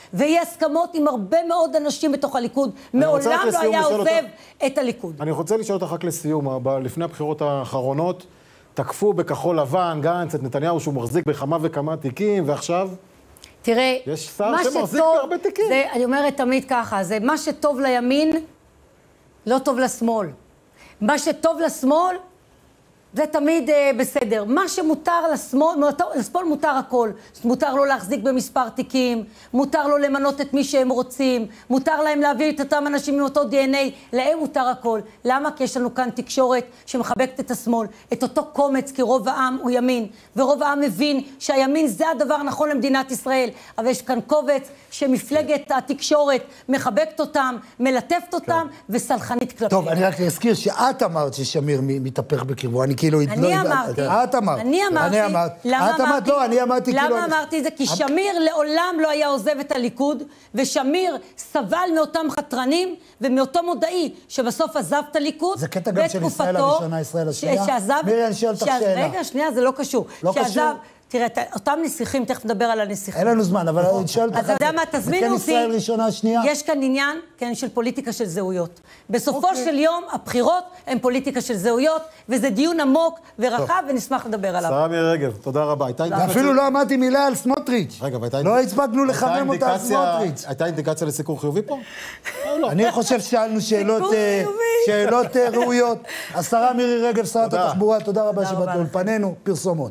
ויהיה הסכמות עם הרבה מאוד אנשים בתוך הליכוד. מעולם לא היה עוזב את הליכוד. אני רוצה לשאול אותך רק לסיום, לפני הבחירות האחרונות, תקפו בכחול לבן, גנץ, את נתניהו שהוא מחזיק בכמה וכמה תיקים, ועכשיו... תראה, יש שר שמחזיק בהרבה תיקים. זה, אני אומרת תמיד ככה, זה מה שטוב לימין, לא טוב לשמאל. מה שטוב לשמאל, זה תמיד אה, בסדר. מה שמותר לשמאל, לשמאל מותר הכל. מותר לו להחזיק במספר תיקים, מותר לו למנות את מי שהם רוצים, מותר להם להביא את אותם אנשים עם אותו די אן איי, להם מותר הכל. למה? כי יש לנו כאן תקשורת שמחבקת את השמאל, את אותו קומץ, כי רוב העם הוא ימין, ורוב העם מבין שהימין זה הדבר הנכון למדינת ישראל. אבל יש כאן קובץ שמפלגת התקשורת מחבקת אותם, מלטפת אותם, וסלחנית כלפיהם. טוב, אני רק אזכיר שאת אמרת ששמיר מתהפך בקרבו. אני כאילו... אני אמרתי. את אמרת. אני אמרתי. למה אמרתי? לא, אני אמרתי כאילו... למה אמרתי זה? כי שמיר לעולם לא היה עוזב את הליכוד, ושמיר סבל מאותם חתרנים ומאותו מודעי שבסוף עזב את הליכוד. זה קטע גם של ישראל הראשונה, ישראל השנייה. מירי, אני שואל אותך שאלה. רגע, שנייה, זה לא קשור. לא קשור. תראה, אותם נסיכים, תכף נדבר על הנסיכים. אין לנו זמן, אבל אני שואל אותך... אז אתה יודע מה, תזמינו אותי. זה כן ישראל ראשונה, שנייה. יש כאן עניין, כן, של פוליטיקה של זהויות. בסופו של יום, הבחירות הן פוליטיקה של זהויות, וזה דיון עמוק ורחב, ונשמח לדבר עליו. השרה מירי רגב, תודה רבה. ואפילו לא אמרתי מילה על סמוטריץ'. רגע, והייתה... לא הספקנו לחמם אותה על סמוטריץ'. הייתה אינדיקציה לסיקור חיובי פה? אני חושב ששאלנו שאלות ראויות. השרה מירי רגב, שרת התחבורה, תודה רבה שבאת לאולפנינו. פרסומות.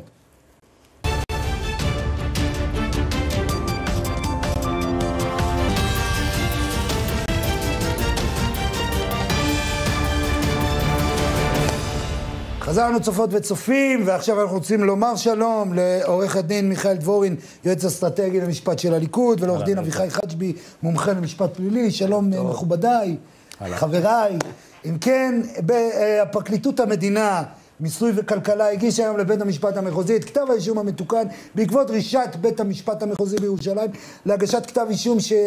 חזרנו צופות וצופים, ועכשיו אנחנו רוצים לומר שלום לעורך הדין מיכאל דבורין, יועץ אסטרטגי למשפט של הליכוד, ולעורך דין אביחי חג'בי, מומחה למשפט פלילי. שלום מכובדיי, חבריי. אם כן, בפרקליטות המדינה, מיסוי וכלכלה, הגיש היום לבית המשפט המחוזי את כתב האישום המתוקן, בעקבות דרישת בית המשפט המחוזי בירושלים, להגשת כתב אישום ש...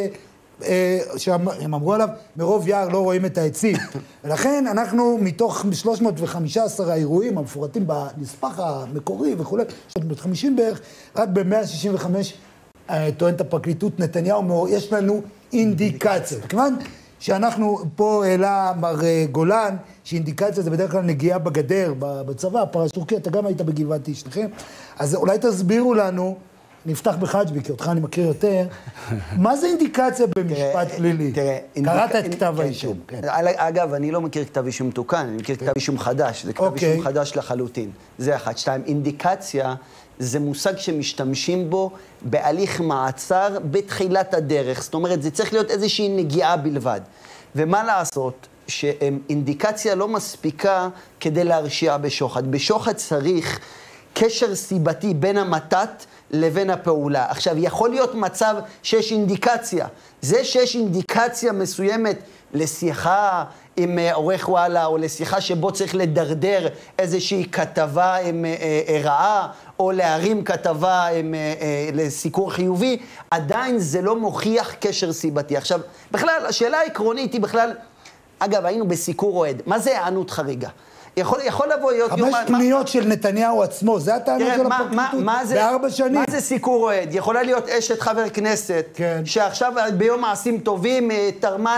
שהם אמרו עליו, מרוב יער לא רואים את העצים. ולכן אנחנו מתוך שלוש מאות וחמישה עשר האירועים המפורטים בנספח המקורי וכו', שלוש מאות וחמישים בערך, רק ב-מאה שישים וחמש טוענת הפרקליטות נתניהו, יש לנו אינדיקציה. וכיוון שאנחנו פה העלה מר גולן, שאינדיקציה זה בדרך כלל נגיעה בגדר, בצבא, פרש טורקי, אתה גם היית בגבעתי שלכם, אז אולי תסבירו לנו, נפתח בחג'בי, כי אותך אני מכיר יותר, מה זה אינדיקציה במשפט פלילי? קראת את כתב האישום. אגב, אני לא מכיר כתב אישום מתוקן, אני מכיר כתב אישום חדש, זה כתב אישום חדש לחלוטין. זה אחד. שתיים, אינדיקציה זה מושג שמשתמשים בו בהליך מעצר בתחילת הדרך. זאת אומרת, זה צריך להיות איזושהי נגיעה בלבד. ומה לעשות? שאינדיקציה לא מספיקה כדי להרשיע בשוחד. בשוחד צריך קשר סיבתי בין המתת לבין הפעולה. עכשיו, יכול להיות מצב שיש אינדיקציה. זה שיש אינדיקציה מסוימת לשיחה עם עורך וואלה, או לשיחה שבו צריך לדרדר איזושהי כתבה עם רעה, או להרים כתבה עם, לסיקור חיובי, עדיין זה לא מוכיח קשר סיבתי. עכשיו, בכלל, השאלה העקרונית היא בכלל, אגב, היינו בסיקור אוהד. מה זה הענות חריגה? יכול, יכול לבוא להיות... חמש פניות של נתניהו עצמו, זה הטענות של הפרקליטות, בארבע שנים. מה זה סיקור אוהד? יכולה להיות אשת חבר כנסת, כן. שעכשיו ביום מעשים טובים תרמה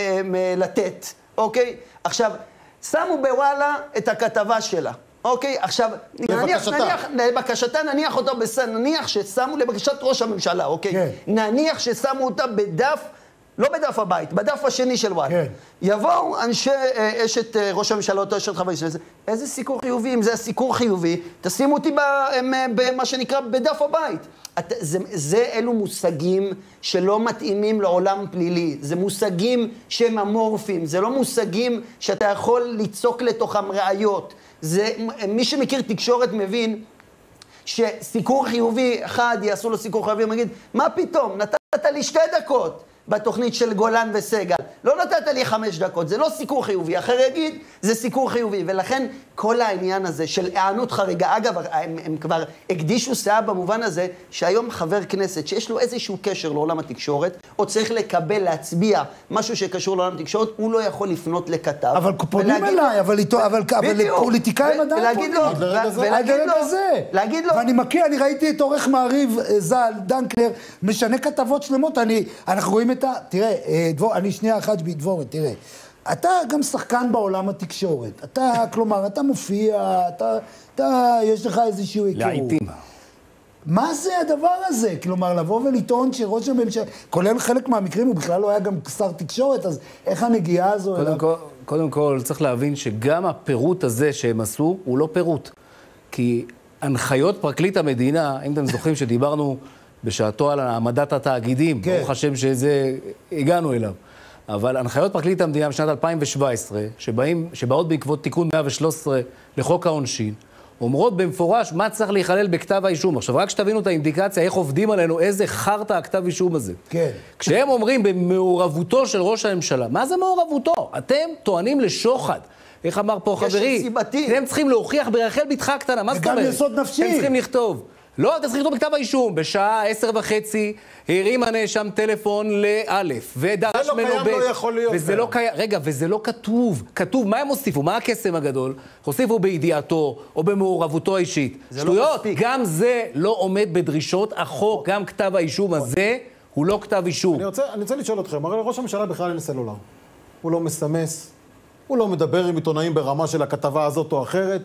לתת, אוקיי? עכשיו, שמו בוואלה את הכתבה שלה, אוקיי? עכשיו, נניח, נניח, לבקשתה נניח אותה בסדר, נניח ששמו לבקשת ראש הממשלה, אוקיי? כן. נניח ששמו אותה בדף, לא בדף הבית, בדף השני של וואלה. כן. יבואו אנשי אשת ראש הממשלה, אותו אשת חבר כנסת, איזה סיקור חיובי? אם זה הסיקור חיובי, תשימו אותי במה שנקרא בדף הבית. את, זה, זה אלו מושגים שלא מתאימים לעולם פלילי. זה מושגים שהם אמורפיים, זה לא מושגים שאתה יכול ליצוק לתוכם ראיות. זה, מי שמכיר תקשורת מבין שסיקור חיובי אחד יעשו לו סיקור חיובי, ומגיד, מה פתאום? נתת לי שתי דקות בתוכנית של גולן וסגל. לא נתת לי חמש דקות, זה לא סיקור חיובי. אחר יגיד, זה סיקור חיובי. ולכן כל העניין הזה של הענות חריגה, אגב, הם, הם כבר הקדישו סעה במובן הזה, שהיום חבר כנסת שיש לו איזשהו קשר לעולם התקשורת, או צריך לקבל, להצביע משהו שקשור לעולם התקשורת, הוא לא יכול לפנות לכתב. אבל פונים אליי, אבל לפוליטיקאים עדיין פונים. ולהגיד לו, להגיד לו, ואני מכיר, אני ראיתי את עורך מעריב ז"ל, דנקנר, משנה כתבות שלמות, אנחנו רואים את ה... תראה, אני שנייה אחת בדבורת, תראה. אתה גם שחקן בעולם התקשורת. אתה, כלומר, אתה מופיע, אתה, אתה, יש לך איזשהו היכרות. לעיתים. מה זה הדבר הזה? כלומר, לבוא ולטעון שראש הממשלה, כולל חלק מהמקרים, הוא בכלל לא היה גם שר תקשורת, אז איך הנגיעה הזו? קודם כל, קודם כל, צריך להבין שגם הפירוט הזה שהם עשו, הוא לא פירוט. כי הנחיות פרקליט המדינה, אם אתם זוכרים שדיברנו בשעתו על העמדת התאגידים, כן. ברוך השם שזה, הגענו אליו. אבל הנחיות פרקליט המדינה בשנת אלפיים שבע עשרה, שבאים, שבאות בעקבות תיקון מאה ושלוש עשרה לחוק העונשין, אומרות במפורש מה צריך להיכלל בכתב האישום. עכשיו, רק שתבינו את האינדיקציה, איך עובדים עלינו, איזה חרטה הכתב אישום הזה. כן. כשהם אומרים במעורבותו של ראש הממשלה, מה זה מעורבותו? אתם טוענים לשוחד. איך אמר פה חברי? אתם צריכים להוכיח ברחל בתך הקטנה. מה זאת אומרת? וגם יסוד נפשי. אתם צריכים לכתוב. לא, אתם צריכים לכתוב בכתב האישום. בשעה עשר וחצי הרים הנאשם טלפון לאלף, ודרש ממנו ב', לא יכול להיות. וזה לא קיים, רגע, וזה לא כתוב. כתוב, מה הם הוסיפו? מה הקסם הגדול? הוסיפו בידיעתו או במעורבותו האישית. שטויות, גם זה לא עומד בדרישות החוק, גם כתב האישום הזה הוא לא כתב אישום. אני רוצה, אני רוצה לשאול אתכם, הרי ראש הממשלה בכלל אין סלולר. הוא לא מסמס, הוא לא מדבר עם עיתונאים ברמה של הכתבה הזאת או אחרת.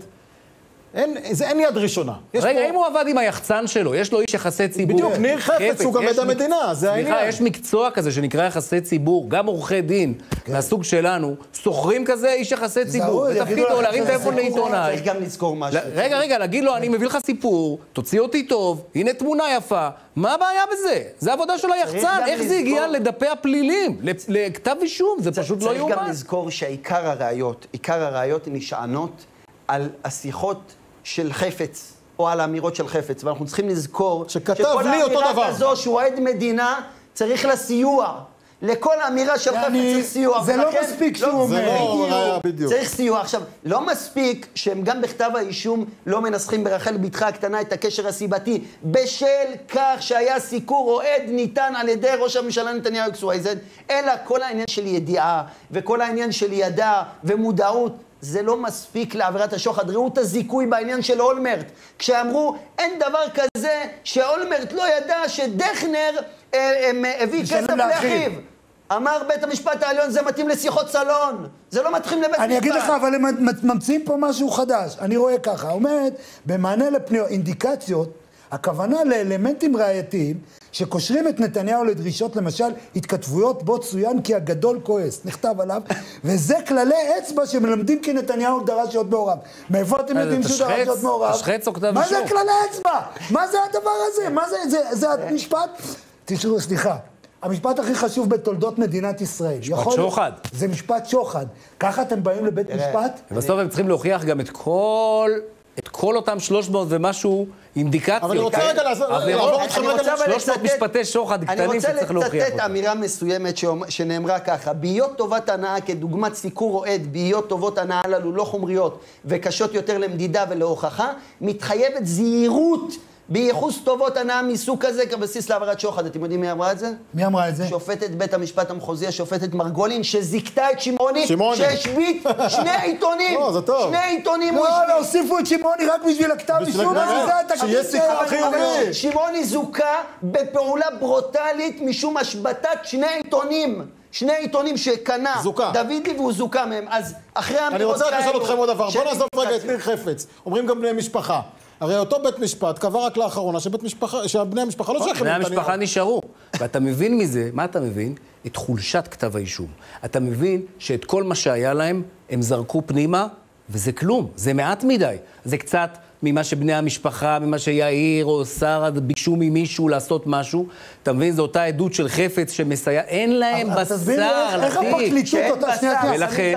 אין, זה אין יד ראשונה. רגע, פה... אם הוא עבד עם היחצן שלו, יש לו איש יחסי ציבור. בדיוק, ניר חפץ, הוא גם עד המדינה, זה העניין. סליחה, יש מקצוע כזה שנקרא יחסי ציבור, גם עורכי דין, מהסוג שלנו, סוחרים כזה איש יחסי ציבור, ותפקידו להרים טלפון לעיתונאי. צריך גם לזכור משהו. רגע, רגע, להגיד לו, אני מביא לך סיפור, תוציא אותי טוב, הנה תמונה יפה, מה הבעיה בזה? זה עבודה של היחצן, איך זה הגיע לדפי הפלילים, לכתב אישום, זה פשוט לא יאומן. צריך גם לזכור שהעיקר הראיות, עיקר הראיות נשענות על השיחות של חפץ, או על האמירות של חפץ, ואנחנו צריכים לזכור שכתב לי אותו דבר. שכל האמירה כזו שהוא עד מדינה צריך לסיוע. לכל האמירה של חפץ צריך סיוע. זה לא מספיק שהוא אומר. זה לא בדיוק. צריך סיוע. עכשיו, לא מספיק שהם גם בכתב האישום לא מנסחים ברחל בתך הקטנה את הקשר הסיבתי, בשל כך שהיה סיקור או עד ניתן על ידי ראש הממשלה נתניהו אקס וואי זד, אלא כל העניין של ידיעה, וכל העניין של ידע ומודעות, זה לא מספיק לעבירת השוחד. ראו את הזיכוי בעניין של אולמרט, כשאמרו, אין דבר כזה שאולמרט לא ידע שדכנר אה, אה, הביא כסף לאחיו. אמר בית המשפט העליון, זה מתאים לשיחות סלון. זה לא מתאים לבית משפט. אני אגיד לך, אבל הם ממציאים פה משהו חדש. אני רואה ככה, אומרת, במענה לפניות, אינדיקציות, הכוונה לאלמנטים ראייתיים, שקושרים את נתניהו לדרישות, למשל, התכתבויות בו צוין כי הגדול כועס, נכתב עליו, וזה כללי אצבע שמלמדים כי נתניהו דרש להיות מעורב. מאיפה אתם יודעים שהוא דרש להיות מעורב? תשחץ או כתב אישום? מה זה כללי אצבע? מה זה הדבר הזה? מה זה, זה, זה המשפט? תשאירו, סליחה. המשפט הכי חשוב בתולדות מדינת ישראל. משפט שוחד. זה משפט שוחד. ככה אתם באים לבית משפט? ובסוף הם צריכים להוכיח גם את כל... את כל אותם שלוש מאות ומשהו אינדיקציות. אבל אני רוצה רגע לעבור אתכם רגע שלוש מאות משפטי שוחד קטנים שצריך להוכיח. אני רוצה לצטט אמירה מסוימת שנאמרה ככה, בהיות טובת הנאה כדוגמת סיקור או עד, בהיות טובות הנאה הללו לא חומריות וקשות יותר למדידה ולהוכחה, מתחייבת זהירות בייחוס טובות הנאה מסוג כזה כבסיס לעבירת שוחד. אתם יודעים מי אמרה את זה? מי אמרה את זה? שופטת בית המשפט המחוזי, השופטת מרגולין, שזיקתה את שמעוני, שמעוני. שהשביט שני עיתונים. לא, זה טוב. שני עיתונים הוא לא, השביט. לא, הוסיפו את שמעוני רק בשביל הכתב אישום. שיהיה סיקור חיובי. שמעוני זוכה בפעולה ברוטלית משום השבתת שני עיתונים. שני עיתונים שקנה זוקה. דוידי והוא זוקה מהם. אז אחרי האמירות אני רוצה רק לשאול כאלו- אתכם עוד דבר. בוא נעזוב רגע את שאני- ניר חפץ. אומרים גם בני משפחה. הרי אותו בית משפט קבע רק לאחרונה שבית משפחה, שבני המשפחה לא שייכים בני לנתניהו. המשפחה נשארו. ואתה מבין מזה, מה אתה מבין? את חולשת כתב האישום. אתה מבין שאת כל מה שהיה להם, הם זרקו פנימה, וזה כלום. זה מעט מדי. זה קצת ממה שבני המשפחה, ממה שיאיר או שרה ביקשו ממישהו לעשות משהו. אתה מבין? זו אותה עדות של חפץ שמסייע. אין להם בשר. איך הפרקליטות אותה שנייה? ולכן,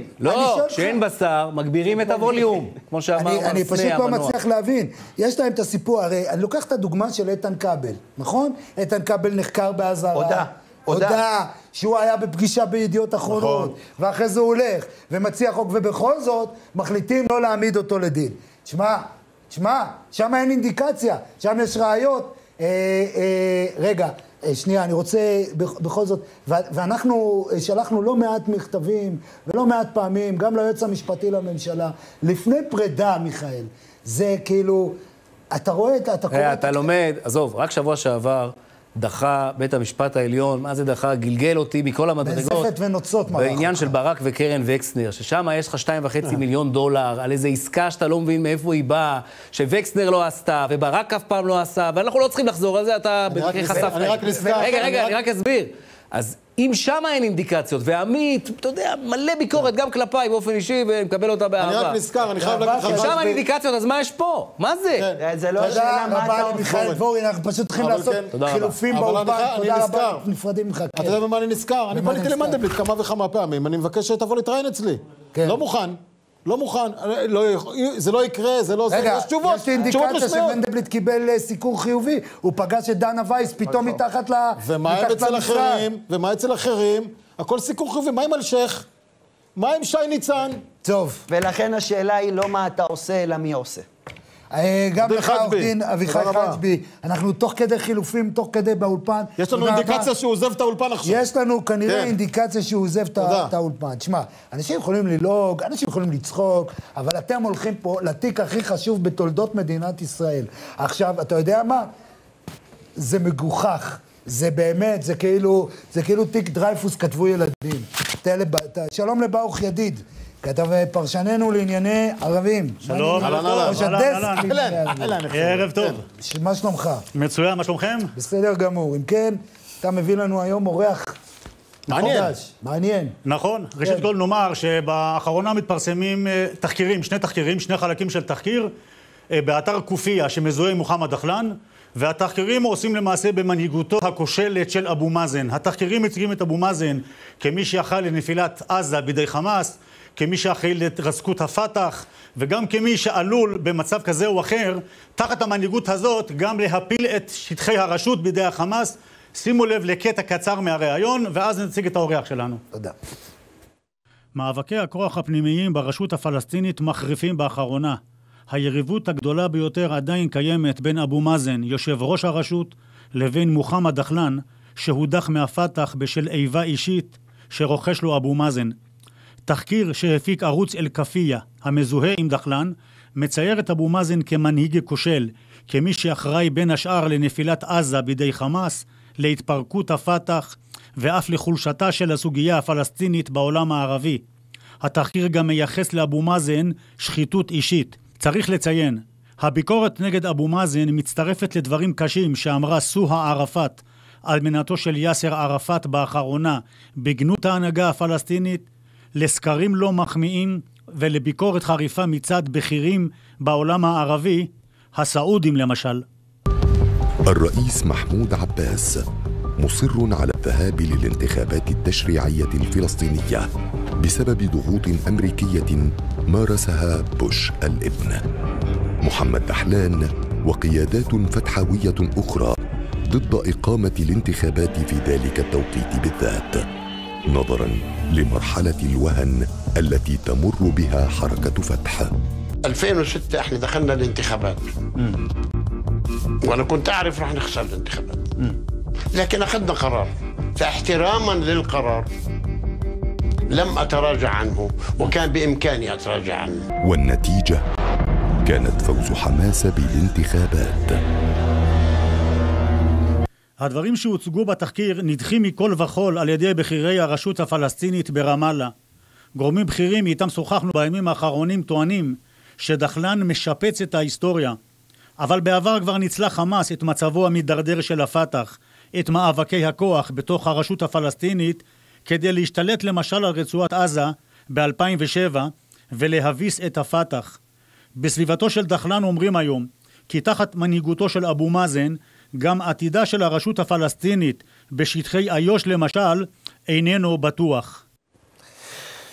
לא, כשאין בשר, מגבירים את הווליום. כמו שאמר אני, אני מרסנה פשוט לא המנוח. מצליח להבין. יש להם את הסיפור, הרי אני לוקח את הדוגמה של איתן כבל, נכון? איתן כבל נחקר באזהרה. הודה. הודעה שהוא היה בפגישה בידיעות אחרונות, ואחרי זה הוא הולך ומציע חוק, ובכל זאת מחליטים לא להעמיד אותו לדין. תשמע, תשמע, שם אין אינדיקציה, שם יש ראיות. אה, אה, רגע, אה, שנייה, אני רוצה בכל זאת, ואנחנו שלחנו לא מעט מכתבים ולא מעט פעמים, גם ליועץ המשפטי לממשלה, לפני פרידה, מיכאל, זה כאילו, אתה רואה, אתה, אתה קורא... אתה לומד, עזוב, רק שבוע שעבר, דחה בית המשפט העליון, מה זה דחה? גלגל אותי מכל המדרגות. בזפת ונוצות מרח. בעניין של ברק וקרן וקסנר, ששם יש לך שתיים וחצי מיליון דולר, על איזו עסקה שאתה לא מבין מאיפה היא באה, שווקסנר לא עשתה, וברק אף פעם לא עשה, ואנחנו לא צריכים לחזור על זה, אתה במקרה חשפת. אני רק נזכר. רגע, רגע, אני רק אסביר. אז אם שם אין אינדיקציות, ועמית, אתה יודע, מלא ביקורת גם כלפיי באופן אישי, ומקבל אותה באהבה. אני רק נזכר, אני חייב להגיד לך... אם שם אין אינדיקציות, אז מה יש פה? מה זה? זה לא השאלה מה אתה תודה רבה למיכאל דבורי, אנחנו פשוט צריכים לעשות חילופים באולפן. תודה רבה, נפרדים ממך. אתה יודע במה אני נזכר? אני פניתי למנדלבליט כמה וכמה פעמים, אני מבקש שתבוא להתראיין אצלי. לא מוכן. לא מוכן, זה לא יקרה, זה לא... רגע, יש לי אינדיקציה שמנדלבליט קיבל סיקור חיובי, הוא פגש את דנה וייס פתאום מתחת למשרד. ומה אצל אחרים? ומה אצל אחרים? הכל סיקור חיובי, מה עם אלשך? מה עם שי ניצן? טוב. ולכן השאלה היא לא מה אתה עושה, אלא מי עושה. גם לך עורך דין אביחי חג'בי, אנחנו תוך כדי חילופים, תוך כדי באולפן. יש לנו אינדיקציה שהוא עוזב את האולפן עכשיו. יש לנו כנראה אינדיקציה שהוא עוזב את האולפן. תשמע, אנשים יכולים ללוג, אנשים יכולים לצחוק, אבל אתם הולכים פה לתיק הכי חשוב בתולדות מדינת ישראל. עכשיו, אתה יודע מה? זה מגוחך. זה באמת, זה כאילו, זה כאילו תיק דרייפוס כתבו ילדים. שלום לברוך ידיד. כתב פרשננו לענייני ערבים. שלום. ערב טוב. מה שלומך? מצוין, מה שלומכם? בסדר גמור. אם כן, אתה מביא לנו היום אורח מעניין. מעניין. נכון. ראשית כל נאמר שבאחרונה מתפרסמים תחקירים, שני תחקירים, שני חלקים של תחקיר, באתר קופיה שמזוהה עם מוחמד דחלן, והתחקירים עושים למעשה במנהיגותו הכושלת של אבו מאזן. התחקירים מציגים את אבו מאזן כמי שאחראי לנפילת עזה בידי חמאס, כמי שאחראי להתרסקות הפתח, וגם כמי שעלול במצב כזה או אחר, תחת המנהיגות הזאת, גם להפיל את שטחי הרשות בידי החמאס. שימו לב לקטע קצר מהראיון, ואז נציג את האורח שלנו. תודה. מאבקי הכוח הפנימיים ברשות הפלסטינית מחריפים באחרונה. היריבות הגדולה ביותר עדיין קיימת בין אבו מאזן, יושב ראש הרשות, לבין מוחמד דחלן, שהודח מהפתח בשל איבה אישית שרוכש לו אבו מאזן. תחקיר שהפיק ערוץ אל-קפיה, המזוהה עם דחלן, מצייר את אבו מאזן כמנהיג כושל, כמי שאחראי בין השאר לנפילת עזה בידי חמאס, להתפרקות הפתח ואף לחולשתה של הסוגיה הפלסטינית בעולם הערבי. התחקיר גם מייחס לאבו מאזן שחיתות אישית. צריך לציין, הביקורת נגד אבו מאזן מצטרפת לדברים קשים שאמרה סוהא ערפאת על מנתו של יאסר ערפאת באחרונה בגנות ההנהגה הפלסטינית, לסקרים לא מחמיאים ולביקורת חריפה מצד בכירים בעולם הערבי, הסעודים למשל. الرئيس محمود عباس مصر على الذهاب للانتخابات التشريعية الفلسطينية بسبب ضغوط أمريكية مارسها بوش الابن. محمد دحلان وقيادات فتحوية أخرى ضد إقامة الانتخابات في ذلك التوقيت بالذات، نظراً لمرحلة الوهن التي تمر بها حركة فتح. ألفين وستة احنا دخلنا الانتخابات م. وانا كنت اعرف رح نخسر الانتخابات م. لكن اخذنا قرار، فاحتراما للقرار لم اتراجع عنه وكان بامكاني اتراجع عنه. والنتيجة كانت فوز حماس بالانتخابات. הדברים שהוצגו בתחקיר נדחים מכל וכל על ידי בכירי הרשות הפלסטינית ברמאללה. גורמים בכירים איתם שוחחנו בימים האחרונים טוענים שדחלן משפץ את ההיסטוריה, אבל בעבר כבר ניצלה חמאס את מצבו המדרדר של הפתח, את מאבקי הכוח בתוך הרשות הפלסטינית, כדי להשתלט למשל על רצועת עזה ב-אלפיים ושבע ולהביס את הפתח. בסביבתו של דחלן אומרים היום כי תחת מנהיגותו של אבו מאזן, גם עתידה של הרשות הפלסטינית בשטחי איו"ש למשל איננו בטוח.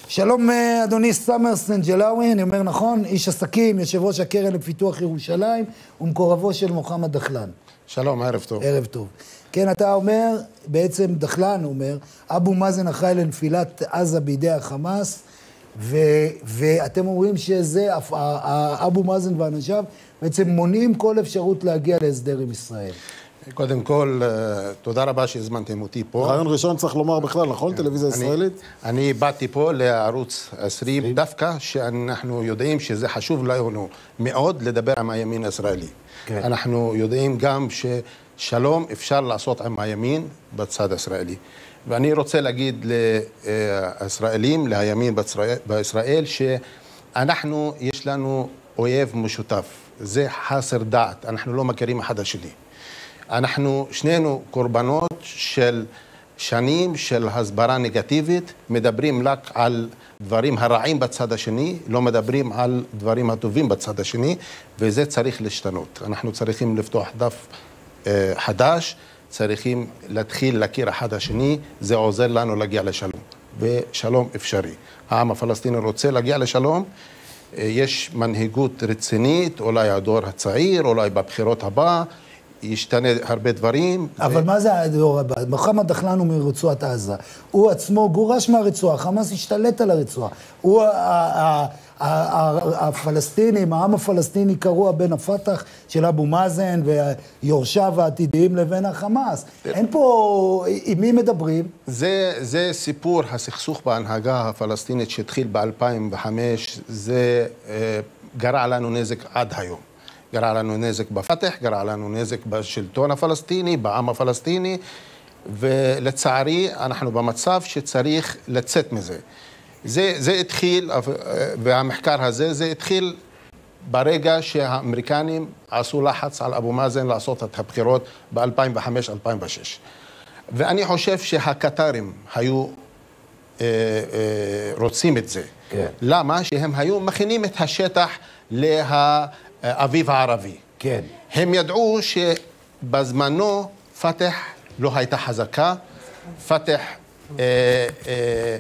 שלום אדוני סאמר סנג'לאווי, אני אומר נכון, איש עסקים, יושב ראש הקרן לפיתוח ירושלים, ומקורבו של מוחמד דחלן. שלום, ערב טוב. ערב טוב. כן, אתה אומר, בעצם דחלן אומר, אבו מאזן אחראי לנפילת עזה בידי החמאס, ו- ואתם אומרים שזה, אבו מאזן ואנשיו, בעצם מונעים כל אפשרות להגיע להסדר עם ישראל. קודם כל, תודה רבה שהזמנתם אותי פה. רעיון ראשון צריך לומר בכלל, נכון? טלוויזיה ישראלית? אני באתי פה לערוץ עשרים, דווקא שאנחנו יודעים שזה חשוב לנו מאוד לדבר עם הימין הישראלי. אנחנו יודעים גם ששלום אפשר לעשות עם הימין בצד הישראלי. ואני רוצה להגיד לישראלים, לימין בישראל, שאנחנו, יש לנו אויב משותף. זה חסר דעת, אנחנו לא מכירים אחד השני. אנחנו שנינו קורבנות של שנים של הסברה נגטיבית, מדברים רק על דברים הרעים בצד השני, לא מדברים על דברים הטובים בצד השני, וזה צריך להשתנות. אנחנו צריכים לפתוח דף אה, חדש, צריכים להתחיל להכיר אחד השני, זה עוזר לנו להגיע לשלום, ושלום אפשרי. העם הפלסטיני רוצה להגיע לשלום, יש מנהיגות רצינית, אולי הדור הצעיר, אולי בבחירות הבאה, ישתנה הרבה דברים. אבל ו... מה זה הדור הבא? מוחמד דחלן הוא מרצועת עזה. הוא עצמו גורש מהרצועה, חמאס השתלט על הרצועה. הוא, הפלסטינים, העם הפלסטיני קרוע בין הפתח של אבו מאזן ויורשיו העתידיים לבין החמאס. אין פה, עם מי מדברים? זה, זה סיפור הסכסוך בהנהגה הפלסטינית שהתחיל ב-אלפיים וחמש, זה גרע לנו נזק עד היום. גרע לנו נזק בפתח, גרע לנו נזק בשלטון הפלסטיני, בעם הפלסטיני, ולצערי אנחנו במצב שצריך לצאת מזה. זה, זה התחיל, והמחקר הזה, זה התחיל ברגע שהאמריקנים עשו לחץ על אבו מאזן לעשות את הבחירות ב-אלפיים וחמש אלפיים ושש. ואני חושב שהקטרים היו אה, אה, רוצים את זה. כן. למה? שהם היו מכינים את השטח לה... אביב הערבי. כן. הם ידעו שבזמנו פתח לא הייתה חזקה, פתח אה, אה, אה,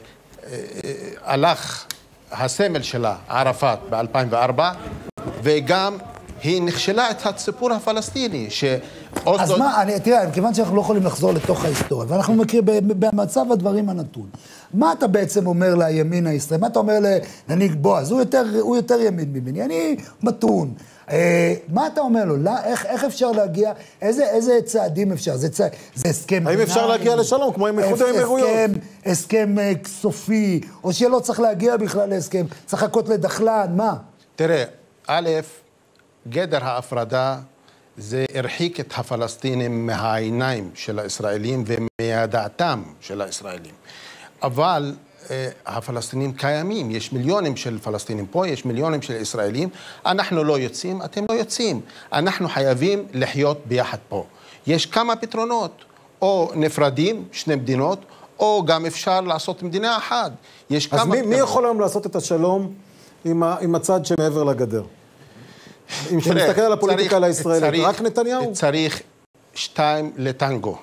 הלך הסמל שלה, ערפאת, ב-אלפיים וארבע, וגם היא נכשלה את הסיפור הפלסטיני, שאוסלו... אז מה, אני, תראה, כיוון שאנחנו לא יכולים לחזור לתוך ההיסטוריה, ואנחנו מכירים במצב הדברים הנתון, מה אתה בעצם אומר לימין הישראלי? מה אתה אומר לנניק בועז? הוא יותר, הוא יותר ימין ממני, אני מתון. אה, מה אתה אומר לו? לא, איך, איך אפשר להגיע? איזה, איזה צעדים אפשר? זה, צע, זה הסכם... האם אפשר להגיע לשלום, כמו עם איחוד האמירויות? הסכם, הסכם אה, סופי, או שלא צריך להגיע בכלל להסכם, צריך לחכות לדחלן, מה? תראה, א', גדר ההפרדה זה הרחיק את הפלסטינים מהעיניים של הישראלים ומהדעתם של הישראלים. אבל אה, הפלסטינים קיימים, יש מיליונים של פלסטינים פה, יש מיליונים של ישראלים. אנחנו לא יוצאים, אתם לא יוצאים. אנחנו חייבים לחיות ביחד פה. יש כמה פתרונות, או נפרדים, שני מדינות, או גם אפשר לעשות מדינה אחת. יש אז כמה... מי, מי יכול היום לעשות את השלום עם, ה, עם הצד שמעבר לגדר? אם שנסתכל על הפוליטיקה הישראלית, רק נתניהו? צריך שתיים לטנגו.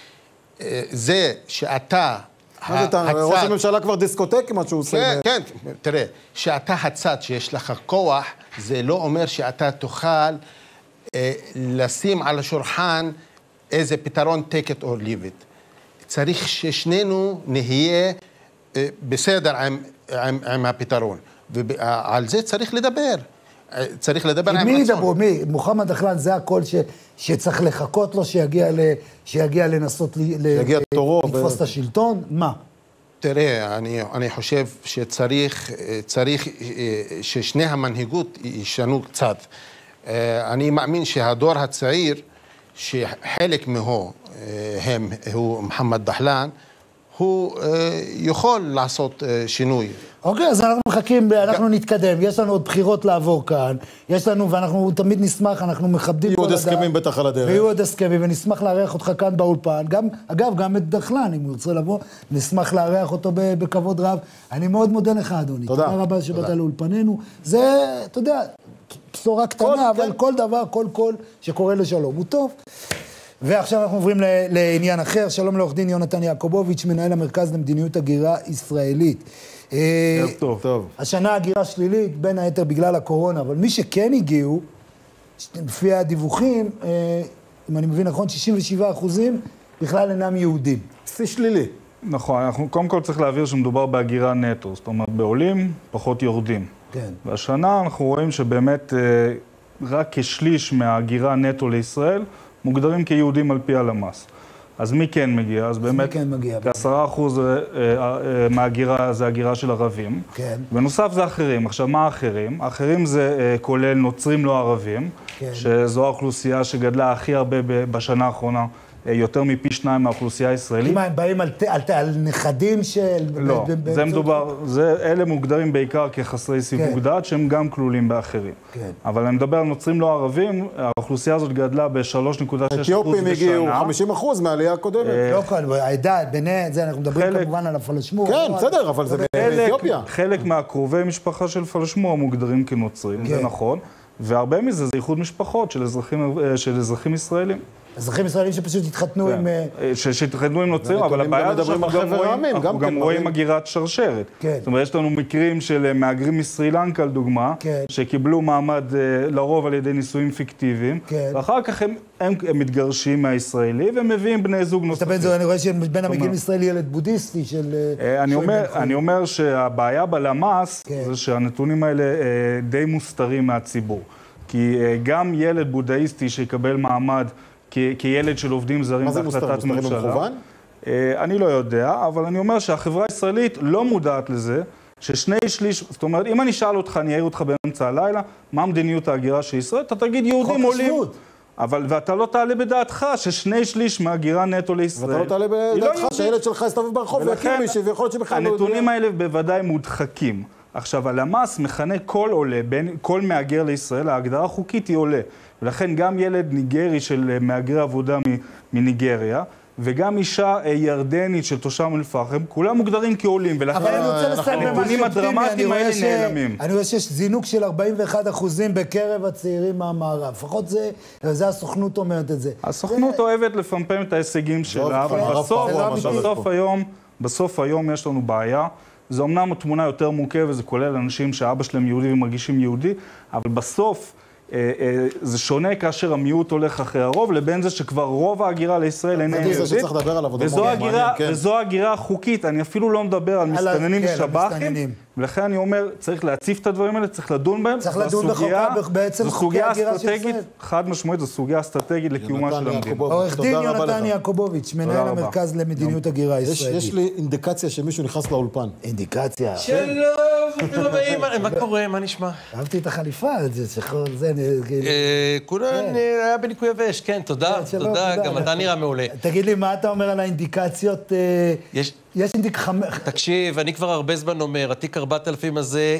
זה שאתה... מה זה טנגו? ראש הממשלה כבר דיסקוטק מה שהוא עושה. כן, כן, תראה, שאתה הצד שיש לך כוח, זה לא אומר שאתה תוכל לשים על השולחן איזה פתרון take it or leave it. צריך ששנינו נהיה בסדר עם הפתרון, ועל זה צריך לדבר. צריך לדבר עם רצון. מי ידברו? מי? מוחמד דחלן זה הכל ש, שצריך לחכות לו, שיגיע, ל, שיגיע לנסות שיגיע ל, תורו, לתפוס ב... את השלטון? מה? תראה, אני, אני חושב שצריך צריך ששני המנהיגות ישנו קצת. אני מאמין שהדור הצעיר, שחלק מהו הם, הוא מוחמד דחלן, הוא יכול לעשות שינוי. אוקיי, אז אנחנו מחכים, אנחנו נתקדם, יש לנו עוד בחירות לעבור כאן, יש לנו, ואנחנו תמיד נשמח, אנחנו מכבדים כל אדם. יהיו עוד הסכמים בטח על הדרך. ויהיו עוד הסכמים, ונשמח לארח אותך כאן באולפן, גם, אגב, גם את דחלן, אם הוא ירצה לבוא, נשמח לארח אותו בכבוד רב. אני מאוד מודה לך, אדוני. תודה. תודה רבה שבאת לאולפננו. זה, אתה יודע, בשורה קטנה, אבל כן. כל דבר, כל קול שקורא לשלום הוא טוב. ועכשיו אנחנו עוברים לעניין אחר. שלום לעורך דין יונתן יעקובוביץ', מנהל המרכז למדיניות הגירה ישראלית. טוב, טוב. השנה הגירה שלילית, בין היתר בגלל הקורונה, אבל מי שכן הגיעו, לפי הדיווחים, אם אני מבין נכון, שישים ושבעה אחוזים בכלל אינם יהודים. שיא שלילי. נכון, אנחנו קודם כל צריך להעביר שמדובר בהגירה נטו, זאת אומרת, בעולים פחות יורדים. כן. והשנה אנחנו רואים שבאמת רק כשליש מההגירה נטו לישראל מוגדרים כיהודים על פי הלמ"ס. אז מי כן מגיע? אז באמת, כן מגיע? כעשרה אחוז מההגירה זה הגירה של ערבים. כן. בנוסף זה אחרים. עכשיו, מה האחרים? האחרים זה כולל נוצרים לא ערבים, כן. שזו האוכלוסייה שגדלה הכי הרבה בשנה האחרונה. יותר מפי שניים מהאוכלוסייה הישראלית. מה, הם באים על, על, על נכדים של... לא, ב- ב- זה מדובר, זה, אלה מוגדרים בעיקר כחסרי סיווג כן. דת, שהם גם כלולים באחרים. כן. אבל אני מדבר על נוצרים לא ערבים, האוכלוסייה הזאת גדלה ב-שלוש נקודה שש אחוז בשנה. אתיופים הגיעו חמישים אחוז מהעלייה הקודמת. לא כאן, העדה, ביניהם, זה אנחנו מדברים כמובן על הפלשמור. כן, בסדר, אבל זה באתיופיה. חלק מהקרובי משפחה של פלשמור מוגדרים כנוצרים, זה נכון, והרבה מזה זה איחוד משפחות של אזרחים ישראלים. אזרחים ישראלים שפשוט התחתנו עם... שהתחתנו עם נוצרים, אבל הבעיה זה שאנחנו גם רואים הגירת שרשרת. זאת אומרת, יש לנו מקרים של מהגרים מסרי לנקה, לדוגמה, שקיבלו מעמד לרוב על ידי נישואים פיקטיביים, ואחר כך הם מתגרשים מהישראלי, והם מביאים בני זוג נוספים. אני רואה שבין המגיעים ישראלי ילד בודהיסטי של... אני אומר שהבעיה בלמ"ס זה שהנתונים האלה די מוסתרים מהציבור. כי גם ילד בודהיסטי שיקבל מעמד כילד של עובדים זרים בהחלטת ממשלה. אני לא יודע, אבל אני אומר שהחברה הישראלית לא מודעת לזה, ששני שליש, זאת אומרת, אם אני אשאל אותך, אני אעיר אותך באמצע הלילה, מה מדיניות ההגירה של ישראל? אתה תגיד יהודים עולים. אבל, ואתה לא תעלה בדעתך ששני שליש מהגירה נטו לישראל. ואתה לא תעלה בדעתך שהילד שלך יסתובב ברחוב ויכיר מישהו, ויכול להיות שבכלל לא יודע. הנתונים האלה בוודאי מודחקים. עכשיו, הלמ"ס מכנה כל עולה, בין כל מהגר לישראל, ההגדרה חוקית היא עולה. ולכן גם ילד ניגרי של מהגרי עבודה מניגריה, וגם אישה ירדנית של תושב אום אל-פחם, כולם מוגדרים כעולים, ולכן הנתונים הדרמטיים האלה נעלמים. אני רואה שיש זינוק של ארבעים ואחד אחוזים בקרב הצעירים מהמערב. לפחות זה, זה הסוכנות אומרת את זה. הסוכנות אוהבת לפמפם את ההישגים שלה, אבל בסוף היום, בסוף היום יש לנו בעיה. זה אומנם התמונה יותר מורכבת, זה כולל אנשים שאבא שלהם יהודי ומרגישים יהודי, אבל בסוף זה שונה כאשר המיעוט הולך אחרי הרוב, לבין זה שכבר רוב ההגירה לישראל אינה יהודית. וזו הגירה חוקית, אני אפילו לא מדבר על מסתננים ושב"חים, ולכן אני אומר, צריך להציף את הדברים האלה, צריך לדון בהם. צריך לדון בעצם חוקי ההגירה של ישראל. חד משמעית, זו סוגיה אסטרטגית לקיומה של המדינה. עורך דין יונתן יעקובוביץ', מנהל המרכז למדיניות הגירה הישראלית. יש לי אינדיקציה שמישהו נכנס לאולפן. אינדיקציה. שלום, מה קורה? מה נשמע? אהבתי את החליפה, זה שחור, זה... כולן היה בניקוי יבש, כן, תודה, תודה, גם אתה נראה מעולה. תגיד לי, מה אתה אומר על האינדיקציות? יש... יש אינדיק חמש... תקשיב, אני כבר הרבה זמן אומר, התיק ארבעת אלפים הזה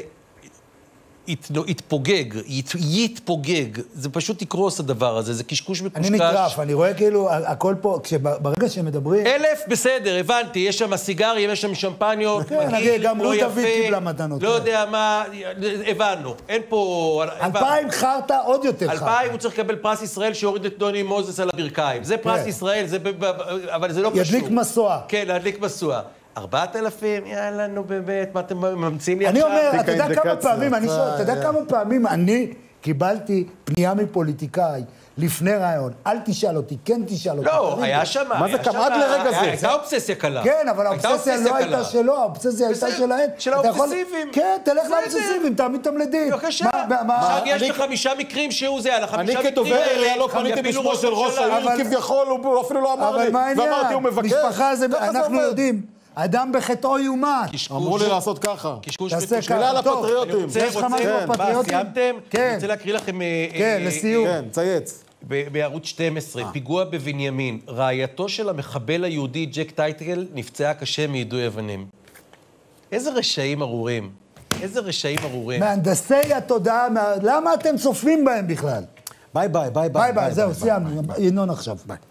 יתפוגג, יתפוגג. זה פשוט יקרוס הדבר הזה, זה קשקוש מקושקש. אני נטרף, אני רואה כאילו, הכל פה, ברגע שהם מדברים... אלף, בסדר, הבנתי, יש שם סיגרים, יש שם שמפניות, מגעיל, לא יפה, דוד קיבלה מתנות. לא יודע מה, הבנו, אין פה... אלפיים חרטה עוד יותר חרטה. אלפיים הוא צריך לקבל פרס ישראל שיוריד את דוני מוזס על הברכיים. זה פרס ישראל, אבל זה לא קשור. ידליק מסוע. כן, ידליק מסוע. ארבעת אלפים, יאללה, נו באמת, מה אתם ממציאים לי עכשיו? אני אומר, אתה יודע כמה פעמים, אני שואל, אתה יודע כמה פעמים אני קיבלתי פנייה מפוליטיקאי לפני רעיון, אל תשאל אותי, כן תשאל אותי. לא, היה שם, מה זה קם עד לרגע זה? הייתה אובססיה קלה. כן, אבל האובססיה לא הייתה שלו, האובססיה הייתה שלהם. של האובססיביים. כן, תלך לאובססיביים, תעמיד אותם לדין. בבקשה. עכשיו יש לך חמישה מקרים שהוא זה, על החמישה מקרים האלה. אני כתובר, לא פניתי בשמו של ראש העיר, כביכול, הוא אפילו לא אמר לי. ואמרתי, הוא מבקש. משפחה זה, אנחנו יודעים. אדם בחטאו יומת. אמרו לי לעשות ככה. קשקוש מקושקש. מילה לפטריוטים. יש לך משהו בפטריוטים? סיימתם? אני רוצה להקריא לכם... כן, לסיום. כן, צייץ. בערוץ שתים עשרה, פיגוע בבנימין. רעייתו של המחבל היהודי ג'ק טייטל נפצעה קשה מיידוי אבנים. איזה רשעים ארורים. איזה רשעים ארורים. מהנדסי התודעה, למה אתם צופים בהם בכלל? ביי ביי, ביי ביי. ביי ביי, זהו, סיימנו. ינון עכשיו, ביי.